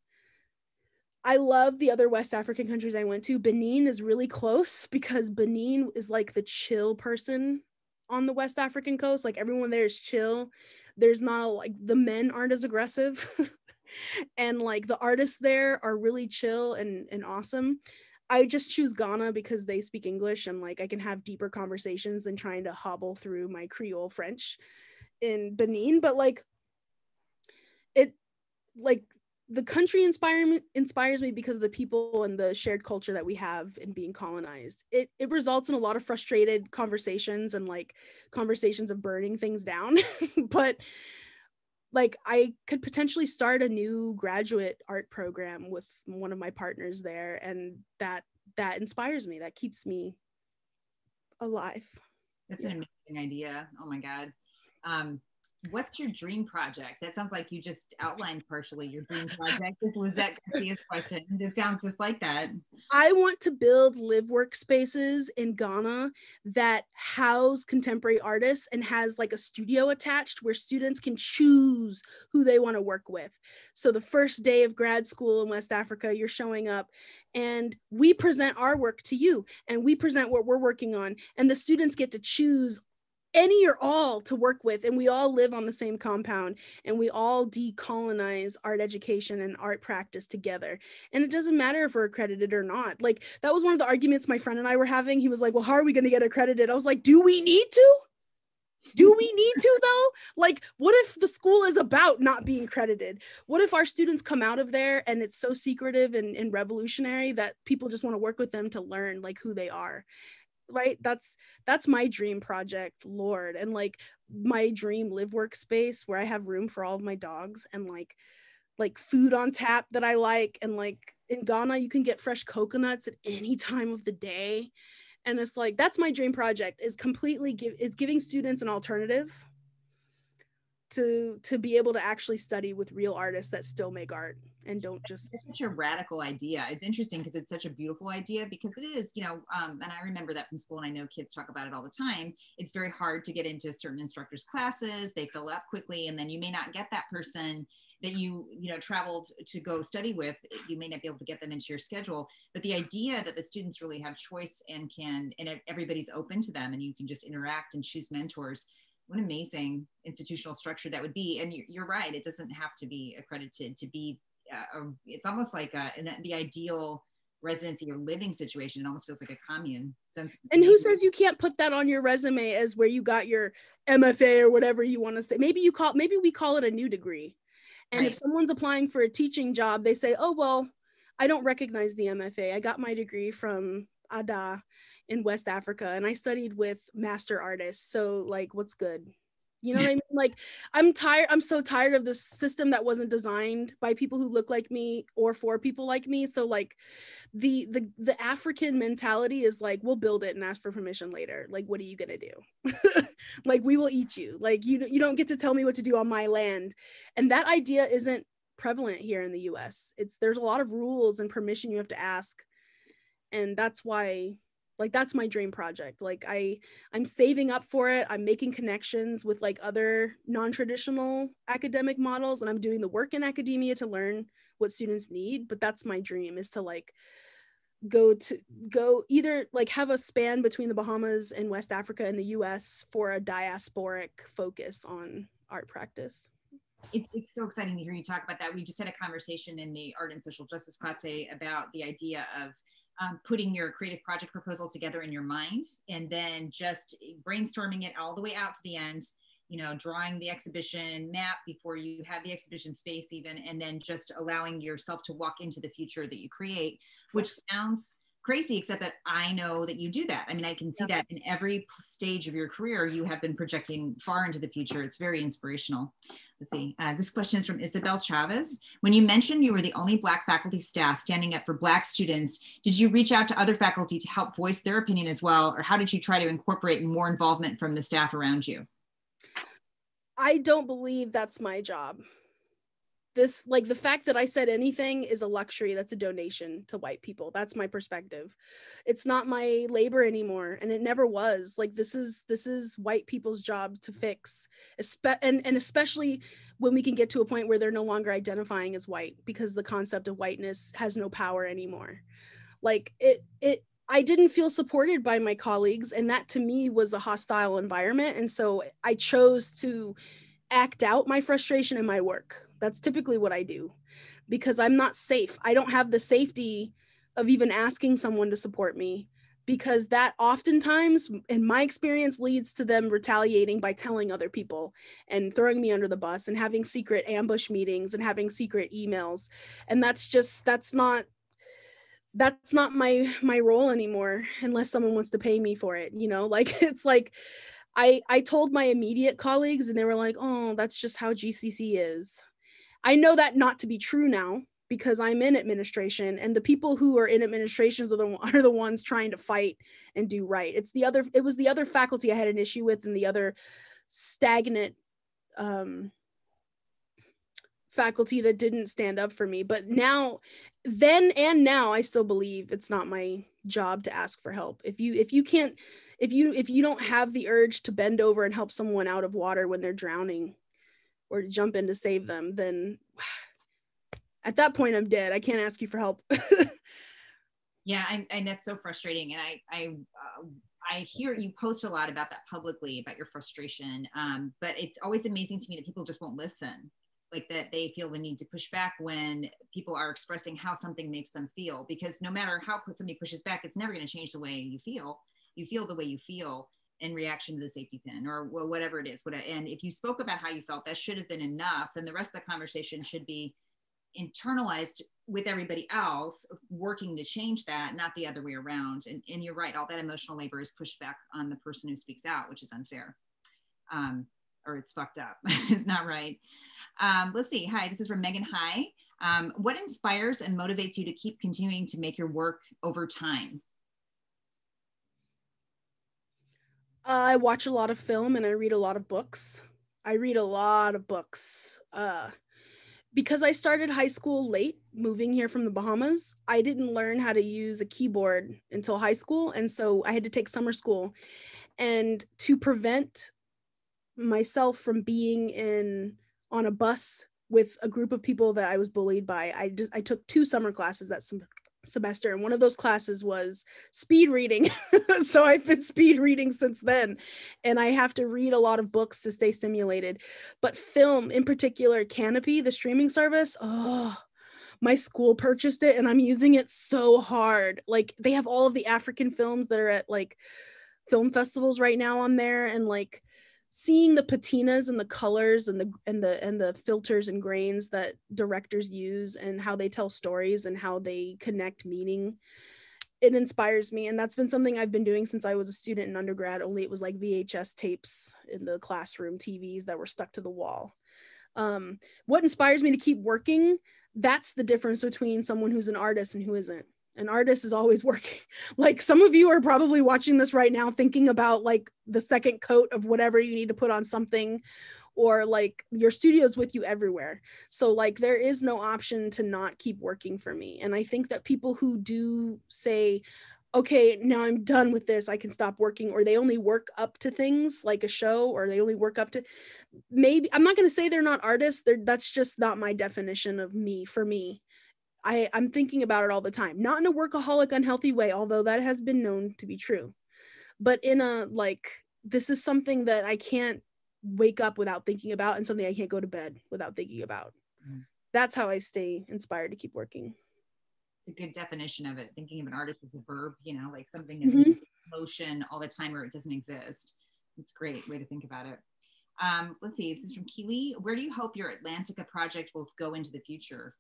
I love the other West African countries I went to. Benin is really close because Benin is like the chill person on the West African coast. Like everyone there is chill. There's not a, like the men aren't as aggressive and like the artists there are really chill and, and awesome. I just choose Ghana because they speak English and like I can have deeper conversations than trying to hobble through my Creole French in Benin. But like it like the country inspire me, inspires me because of the people and the shared culture that we have in being colonized. It it results in a lot of frustrated conversations and like conversations of burning things down. But like I could potentially start a new graduate art program with one of my partners there, and that that inspires me. That keeps me alive. That's yeah. an amazing idea. Oh my God. Um, what's your dream project? That sounds like you just outlined partially your dream project. This Lizette Garcia's question. It sounds just like that. I want to build live workspaces in Ghana that house contemporary artists and has like a studio attached where students can choose who they want to work with. So the first day of grad school in West Africa, you're showing up and we present our work to you and we present what we're working on, and the students get to choose any or all to work with, and we all live on the same compound and we all decolonize art education and art practice together. And it doesn't matter if we're accredited or not. Like that was one of the arguments my friend and I were having. He was like, well, how are we going to get accredited? I was like, do we need to? Do we need to though? Like, what if the school is about not being credited? What if our students come out of there and it's so secretive and, and revolutionary that people just want to work with them to learn like who they are? Right, that's that's my dream project, Lord. And like my dream live workspace where I have room for all of my dogs and like like food on tap that I like. And like in Ghana you can get fresh coconuts at any time of the day, and it's like that's my dream project, is completely give is giving students an alternative to to be able to actually study with real artists that still make art and don't just. It's such a radical idea. It's interesting because it's such a beautiful idea, because it is, you know, um, and I remember that from school, and I know kids talk about it all the time. It's very hard to get into certain instructors' classes. They fill up quickly, and then you may not get that person that you, you know, traveled to go study with. You may not be able to get them into your schedule. But the idea that the students really have choice and can, and everybody's open to them, and you can just interact and choose mentors. What an amazing institutional structure that would be. And you're right, it doesn't have to be accredited to be, uh, a, it's almost like a, the ideal residency or living situation. It almost feels like a commune sense. And who says you can't put that on your resume as where you got your M F A or whatever you want to say? Maybe you call, maybe we call it a new degree. And right. If someone's applying for a teaching job, they say, oh, well, I don't recognize the M F A. I got my degree from Ada in West Africa and I studied with master artists. So like, what's good? You know what I mean? Like, I'm tired. I'm so tired of this system that wasn't designed by people who look like me or for people like me. So like the, the, the African mentality is like, we'll build it and ask for permission later. Like, what are you going to do? Like, we will eat you. Like, you, you don't get to tell me what to do on my land. And that idea isn't prevalent here in the U S. It's, there's a lot of rules and permission you have to ask. And that's why, like, that's my dream project. Like I, I'm saving up for it. I'm making connections with like other non-traditional academic models, and I'm doing the work in academia to learn what students need. But that's my dream, is to like go to go either like have a span between the Bahamas and West Africa and the U S for a diasporic focus on art practice. It, it's so exciting to hear you talk about that. We just had a conversation in the art and social justice class today about the idea of um, putting your creative project proposal together in your mind and then just brainstorming it all the way out to the end, you know, drawing the exhibition map before you have the exhibition space even, and then just allowing yourself to walk into the future that you create, which sounds crazy, except that I know that you do that. I mean, I can see that in every stage of your career, you have been projecting far into the future. It's very inspirational. Let's see. Uh, this question is from Isabel Chavez. When you mentioned you were the only Black faculty staff standing up for Black students, did you reach out to other faculty to help voice their opinion as well? Or how did you try to incorporate more involvement from the staff around you? I don't believe that's my job. This, like, the fact that I said anything is a luxury. That's a donation to white people. That's my perspective. It's not my labor anymore, and it never was. Like, this is this is white people's job to fix, Espe- and and especially when we can get to a point where they're no longer identifying as white, because the concept of whiteness has no power anymore. Like, it it I didn't feel supported by my colleagues, and that to me was a hostile environment. And so I chose to act out my frustration in my work. That's typically what I do, because I'm not safe. I don't have the safety of even asking someone to support me, because that oftentimes, in my experience, leads to them retaliating by telling other people and throwing me under the bus and having secret ambush meetings and having secret emails. And that's just, that's not, that's not my, my role anymore, unless someone wants to pay me for it. You know, like, it's like, I, I told my immediate colleagues and they were like, oh, that's just how G C C is. I know that not to be true now, because I'm in administration, and the people who are in administrations are the, are the ones trying to fight and do right. It's the other, it was the other faculty I had an issue with, and the other stagnant um, faculty that didn't stand up for me. But now, then and now, I still believe it's not my job to ask for help. If you, if you can't, if you, if you don't have the urge to bend over and help someone out of water when they're drowning, or to jump in to save them, then at that point I'm dead. I can't ask you for help. Yeah, I, and that's so frustrating. And I, I, uh, I hear you post a lot about that publicly, about your frustration. Um, but it's always amazing to me that people just won't listen. Like, that they feel the need to push back when people are expressing how something makes them feel. Because no matter how somebody pushes back, it's never going to change the way you feel. You feel the way you feel in reaction to the safety pin, or well, whatever it is. And if you spoke about how you felt, that should have been enough. And the rest of the conversation should be internalized with everybody else working to change that, not the other way around. And, and you're right, all that emotional labor is pushed back on the person who speaks out, which is unfair. Um, or it's fucked up. It's not right. Um, let's see. Hi, this is from Megan. Hi. Um, what inspires and motivates you to keep continuing to make your work over time? I watch a lot of film and I read a lot of books. I read a lot of books. Uh, because I started high school late, moving here from the Bahamas, I didn't learn how to use a keyboard until high school. And so I had to take summer school. And to prevent myself from being in on a bus with a group of people that I was bullied by, I just I took two summer classes that sem- semester, and one of those classes was speed reading. So I've been speed reading since then, and I have to read a lot of books to stay stimulated. But film, in particular, Canopy, the streaming service, oh, my school purchased it and I'm using it so hard. Like, they have all of the African films that are at like film festivals right now on there, and like seeing the patinas and the colors and the and the and the filters and grains that directors use, and how they tell stories and how they connect meaning, it inspires me. And that's been something I've been doing since I was a student in undergrad, only it was like V H S tapes in the classroom, T Vs that were stuck to the wall. Um, what inspires me to keep working, that's the difference between someone who's an artist and who isn't. An artist is always working. Like, some of you are probably watching this right now thinking about like the second coat of whatever you need to put on something, or like your studio's with you everywhere. So like, there is no option to not keep working for me. And I think that people who do say, okay, now I'm done with this, I can stop working, or they only work up to things like a show, or they only work up to, maybe, I'm not going to say they're not artists. They're, that's just not my definition of me, for me. I, I'm thinking about it all the time, not in a workaholic, unhealthy way, although that has been known to be true, but in a, like, this is something that I can't wake up without thinking about, and something I can't go to bed without thinking about. Mm-hmm. That's how I stay inspired to keep working. It's a good definition of it. Thinking of an artist as a verb, you know, like something that's mm-hmm. in motion all the time or it doesn't exist. It's a great way to think about it. Um, let's see, this is from Keely. Where do you hope your Atlantica project will go into the future?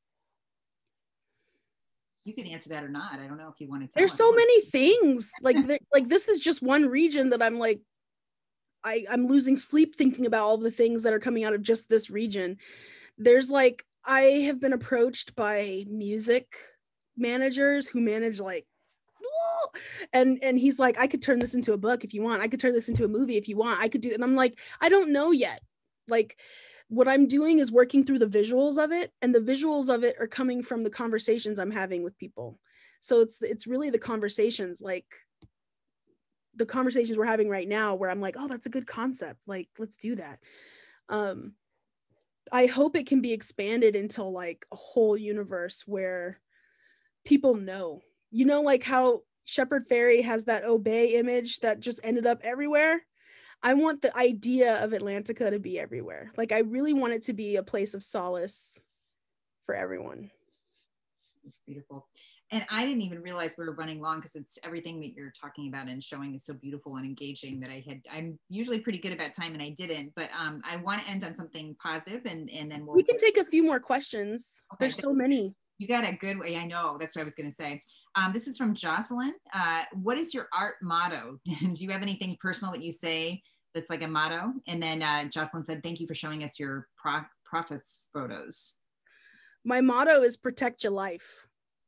You can answer that or not. I don't know if you want to tell There's us. so many things. Like, like this is just one region that I'm like, I, I'm losing sleep thinking about all the things that are coming out of just this region. There's like, I have been approached by music managers who manage like, and and he's like, I could turn this into a book if you want. I could turn this into a movie if you want. I could do, and I'm like, I don't know yet. Like, what I'm doing is working through the visuals of it, and the visuals of it are coming from the conversations I'm having with people. So it's it's really the conversations, like the conversations we're having right now, where I'm like, oh, that's a good concept. Like, let's do that. Um, I hope it can be expanded into like a whole universe where people know, you know, like how Shepard Fairey has that Obey image that just ended up everywhere. I want the idea of Atlantica to be everywhere. Like, I really want it to be a place of solace for everyone. It's beautiful. And I didn't even realize we were running long, because it's everything that you're talking about and showing is so beautiful and engaging that I had, I'm usually pretty good about time and I didn't, but um, I want to end on something positive, and, and then we'll- We can take a few more questions. Okay. There's so many. You got a good way. I know, that's what I was going to say. Um, this is from Jocelyn. Uh, what is your art motto? Do you have anything personal that you say that's like a motto? And then uh, Jocelyn said, thank you for showing us your pro process photos. My motto is protect your life.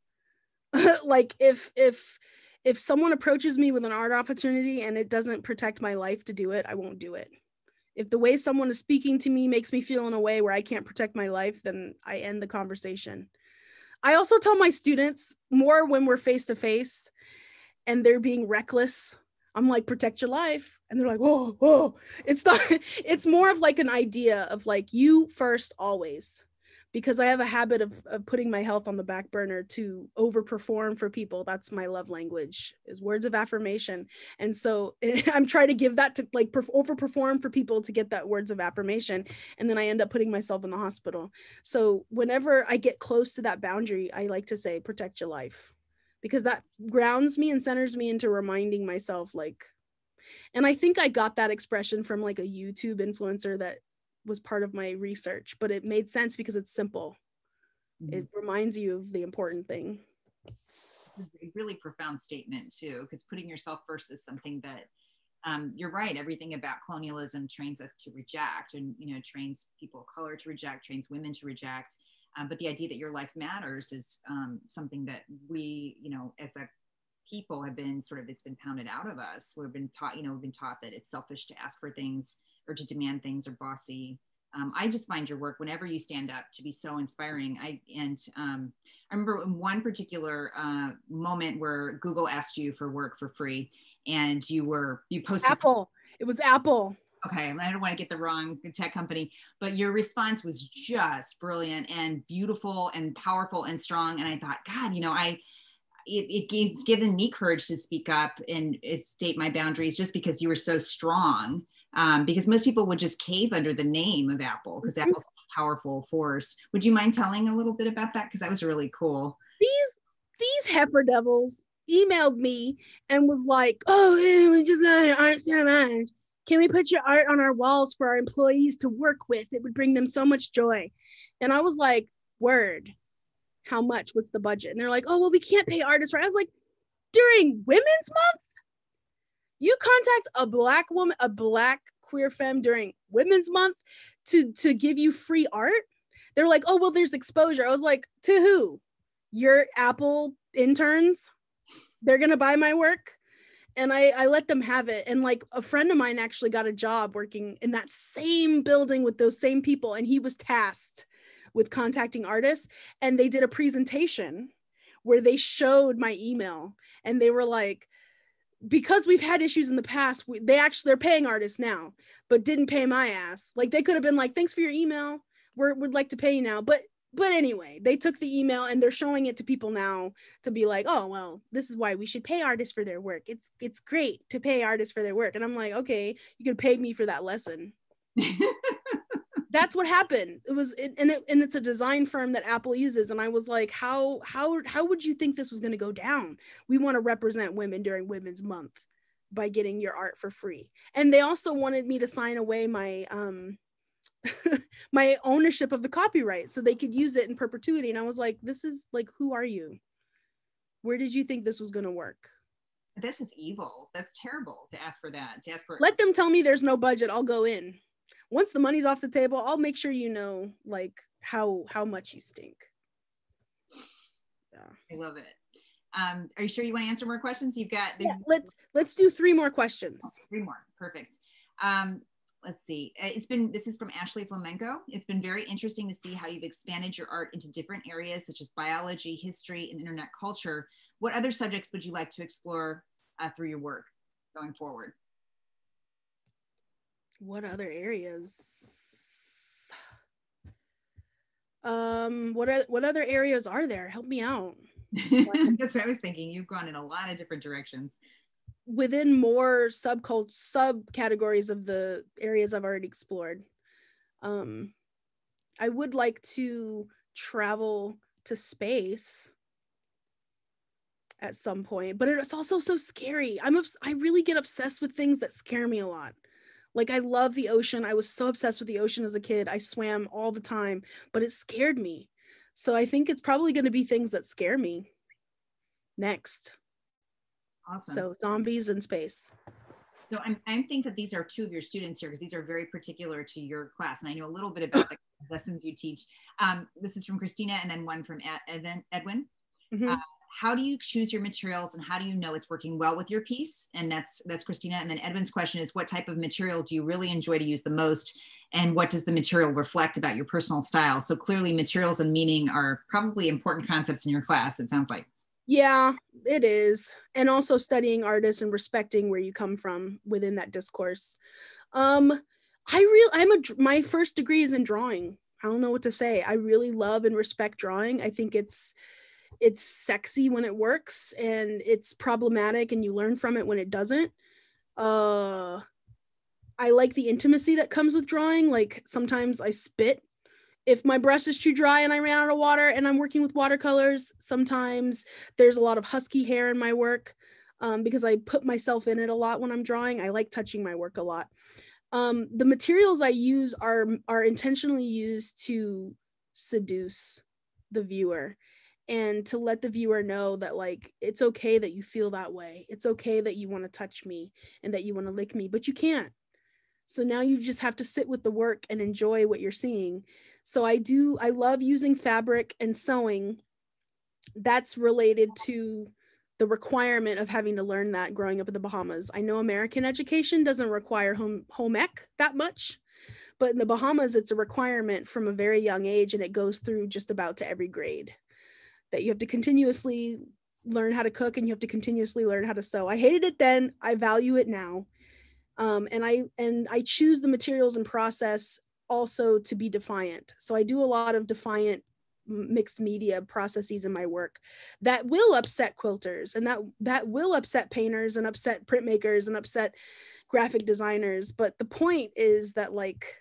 Like, if if if someone approaches me with an art opportunity and it doesn't protect my life to do it, I won't do it. If the way someone is speaking to me makes me feel in a way where I can't protect my life, then I end the conversation. I also tell my students more when we're face to face and they're being reckless. I'm like, protect your life. And they're like, whoa, whoa. It's not, it's more of like an idea of like, you first always, because I have a habit of, of putting my health on the back burner to overperform for people. That's my love language, is words of affirmation. And so I'm trying to give that to like perf- overperform for people to get that words of affirmation. And then I end up putting myself in the hospital. So whenever I get close to that boundary, I like to say, protect your life, because that grounds me and centers me into reminding myself, like, and I think I got that expression from like a YouTube influencer that was part of my research, but it made sense because it's simple. Mm-hmm. It reminds you of the important thing. A really profound statement too, because putting yourself first is something that um, you're right. Everything about colonialism trains us to reject, and you know, trains people of color to reject, trains women to reject. Um, but the idea that your life matters is um, something that we, you know, as a people have been sort of, it's been pounded out of us. We've been taught, you know, we've been taught that it's selfish to ask for things or to demand things, or bossy. Um, I just find your work, whenever you stand up, to be so inspiring. I and um, I remember in one particular uh, moment where Google asked you for work for free, and you were you posted Apple. It was Apple. Okay, I don't want to get the wrong tech company, but your response was just brilliant and beautiful and powerful and strong. And I thought, God, you know, I. It, it's given me courage to speak up and state my boundaries, just because you were so strong. Um, because most people would just cave under the name of Apple, because mm-hmm. Apple's a powerful force. Would you mind telling a little bit about that? Because that was really cool. These these heifer devils emailed me and was like, "Oh, yeah, we just got art so much. Can we put your art on our walls for our employees to work with? It would bring them so much joy." And I was like, "Word. How much? What's the budget?" And they're like, "Oh, well, we can't pay artists." Right? I was like, during Women's Month, you contact a black woman, a black queer femme during Women's Month to, to give you free art? They're like, "Oh, well, there's exposure." I was like, to who? Your Apple interns? They're going to buy my work? And I, I let them have it. And like a friend of mine actually got a job working in that same building with those same people. And he was tasked with contacting artists, and they did a presentation where they showed my email, and they were like, because we've had issues in the past, we, they actually, they're paying artists now, but didn't pay my ass. Like, they could have been like, "Thanks for your email. We're, we'd like to pay you now." But, but anyway, they took the email and they're showing it to people now to be like, "Oh, well, this is why we should pay artists for their work. It's, it's great to pay artists for their work." And I'm like, okay, you could pay me for that lesson. That's what happened. It was, it, and it, and it's a design firm that Apple uses. And I was like, how, how, how would you think this was going to go down? We want to represent women during Women's Month by getting your art for free. And they also wanted me to sign away my, um, my ownership of the copyright so they could use it in perpetuity. And I was like, this is like, who are you? Where did you think this was going to work? That's just evil. That's terrible to ask for that. To ask for. Let them tell me there's no budget. I'll go in. Once the money's off the table, I'll make sure you know like how how much you stink. Yeah, I love it. Um, are you sure you want to answer more questions? You've got. Yeah, let's let's do three more questions. Oh, three more, perfect. Um, let's see. It's been this is from Ashley Flamenco. It's been very interesting to see how you've expanded your art into different areas such as biology, history, and internet culture. What other subjects would you like to explore uh, through your work going forward? What other areas? Um, what are, what other areas are there? Help me out. That's what I was thinking. You've gone in a lot of different directions. Within more subcult subcategories of the areas I've already explored. Um, I would like to travel to space at some point, but it's also so scary. I'm I really get obsessed with things that scare me a lot. Like I love the ocean. I was so obsessed with the ocean as a kid. I swam all the time, but it scared me. So I think it's probably going to be things that scare me next. Awesome. So zombies in space. So I'm, I think that these are two of your students here because these are very particular to your class. And I know a little bit about the lessons you teach. Um, this is from Christina and then one from Ed, Edwin. Mm-hmm. uh, How do you choose your materials and how do you know it's working well with your piece? And that's that's Christina. And then Edwin's question is, what type of material do you really enjoy to use the most? And what does the material reflect about your personal style? So clearly materials and meaning are probably important concepts in your class, it sounds like. Yeah, it is. And also studying artists and respecting where you come from within that discourse. Um, I real I'm a my first degree is in drawing. I don't know what to say. I really love and respect drawing. I think it's it's sexy when it works and it's problematic and you learn from it when it doesn't. Uh, I like the intimacy that comes with drawing. Like sometimes I spit if my brush is too dry and I ran out of water and I'm working with watercolors. Sometimes there's a lot of husky hair in my work um, because I put myself in it a lot when I'm drawing. I like touching my work a lot. Um, the materials I use are, are intentionally used to seduce the viewer and to let the viewer know that like, it's okay that you feel that way. It's okay that you want to touch me and that you want to lick me, but you can't. So now you just have to sit with the work and enjoy what you're seeing. So I do, I love using fabric and sewing. That's related to the requirement of having to learn that growing up in the Bahamas. I know American education doesn't require home, home ec that much, but in the Bahamas, it's a requirement from a very young age and it goes through just about to every grade that you have to continuously learn how to cook and you have to continuously learn how to sew. I hated it then, I value it now. Um, and I and I choose the materials and process also to be defiant. So I do a lot of defiant mixed media processes in my work that will upset quilters and that that will upset painters and upset printmakers and upset graphic designers. But the point is that like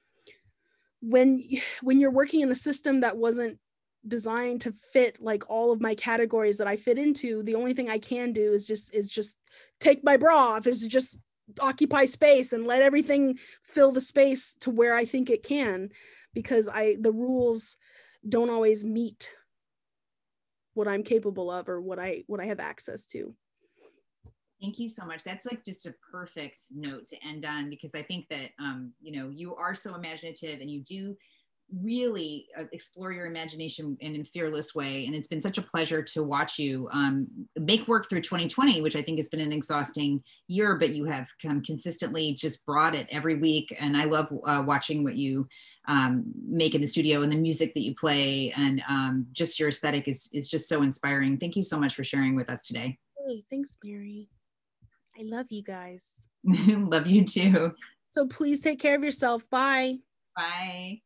when when you're working in a system that wasn't designed to fit like all of my categories that I fit into, the only thing I can do is just is just take my bra off, is just occupy space and let everything fill the space to where I think it can, because I the rules don't always meet what I'm capable of or what I what I have access to. Thank you so much. That's like just a perfect note to end on, because I think that um, you know, you are so imaginative and you do really uh, explore your imagination in a fearless way. And it's been such a pleasure to watch you um, make work through twenty twenty, which I think has been an exhausting year, but you have come consistently just brought it every week. And I love uh, watching what you um, make in the studio and the music that you play, and um, just your aesthetic is, is just so inspiring. Thank you so much for sharing with us today. Hey, thanks, Mary. I love you guys. Love you too. So please take care of yourself. Bye. Bye.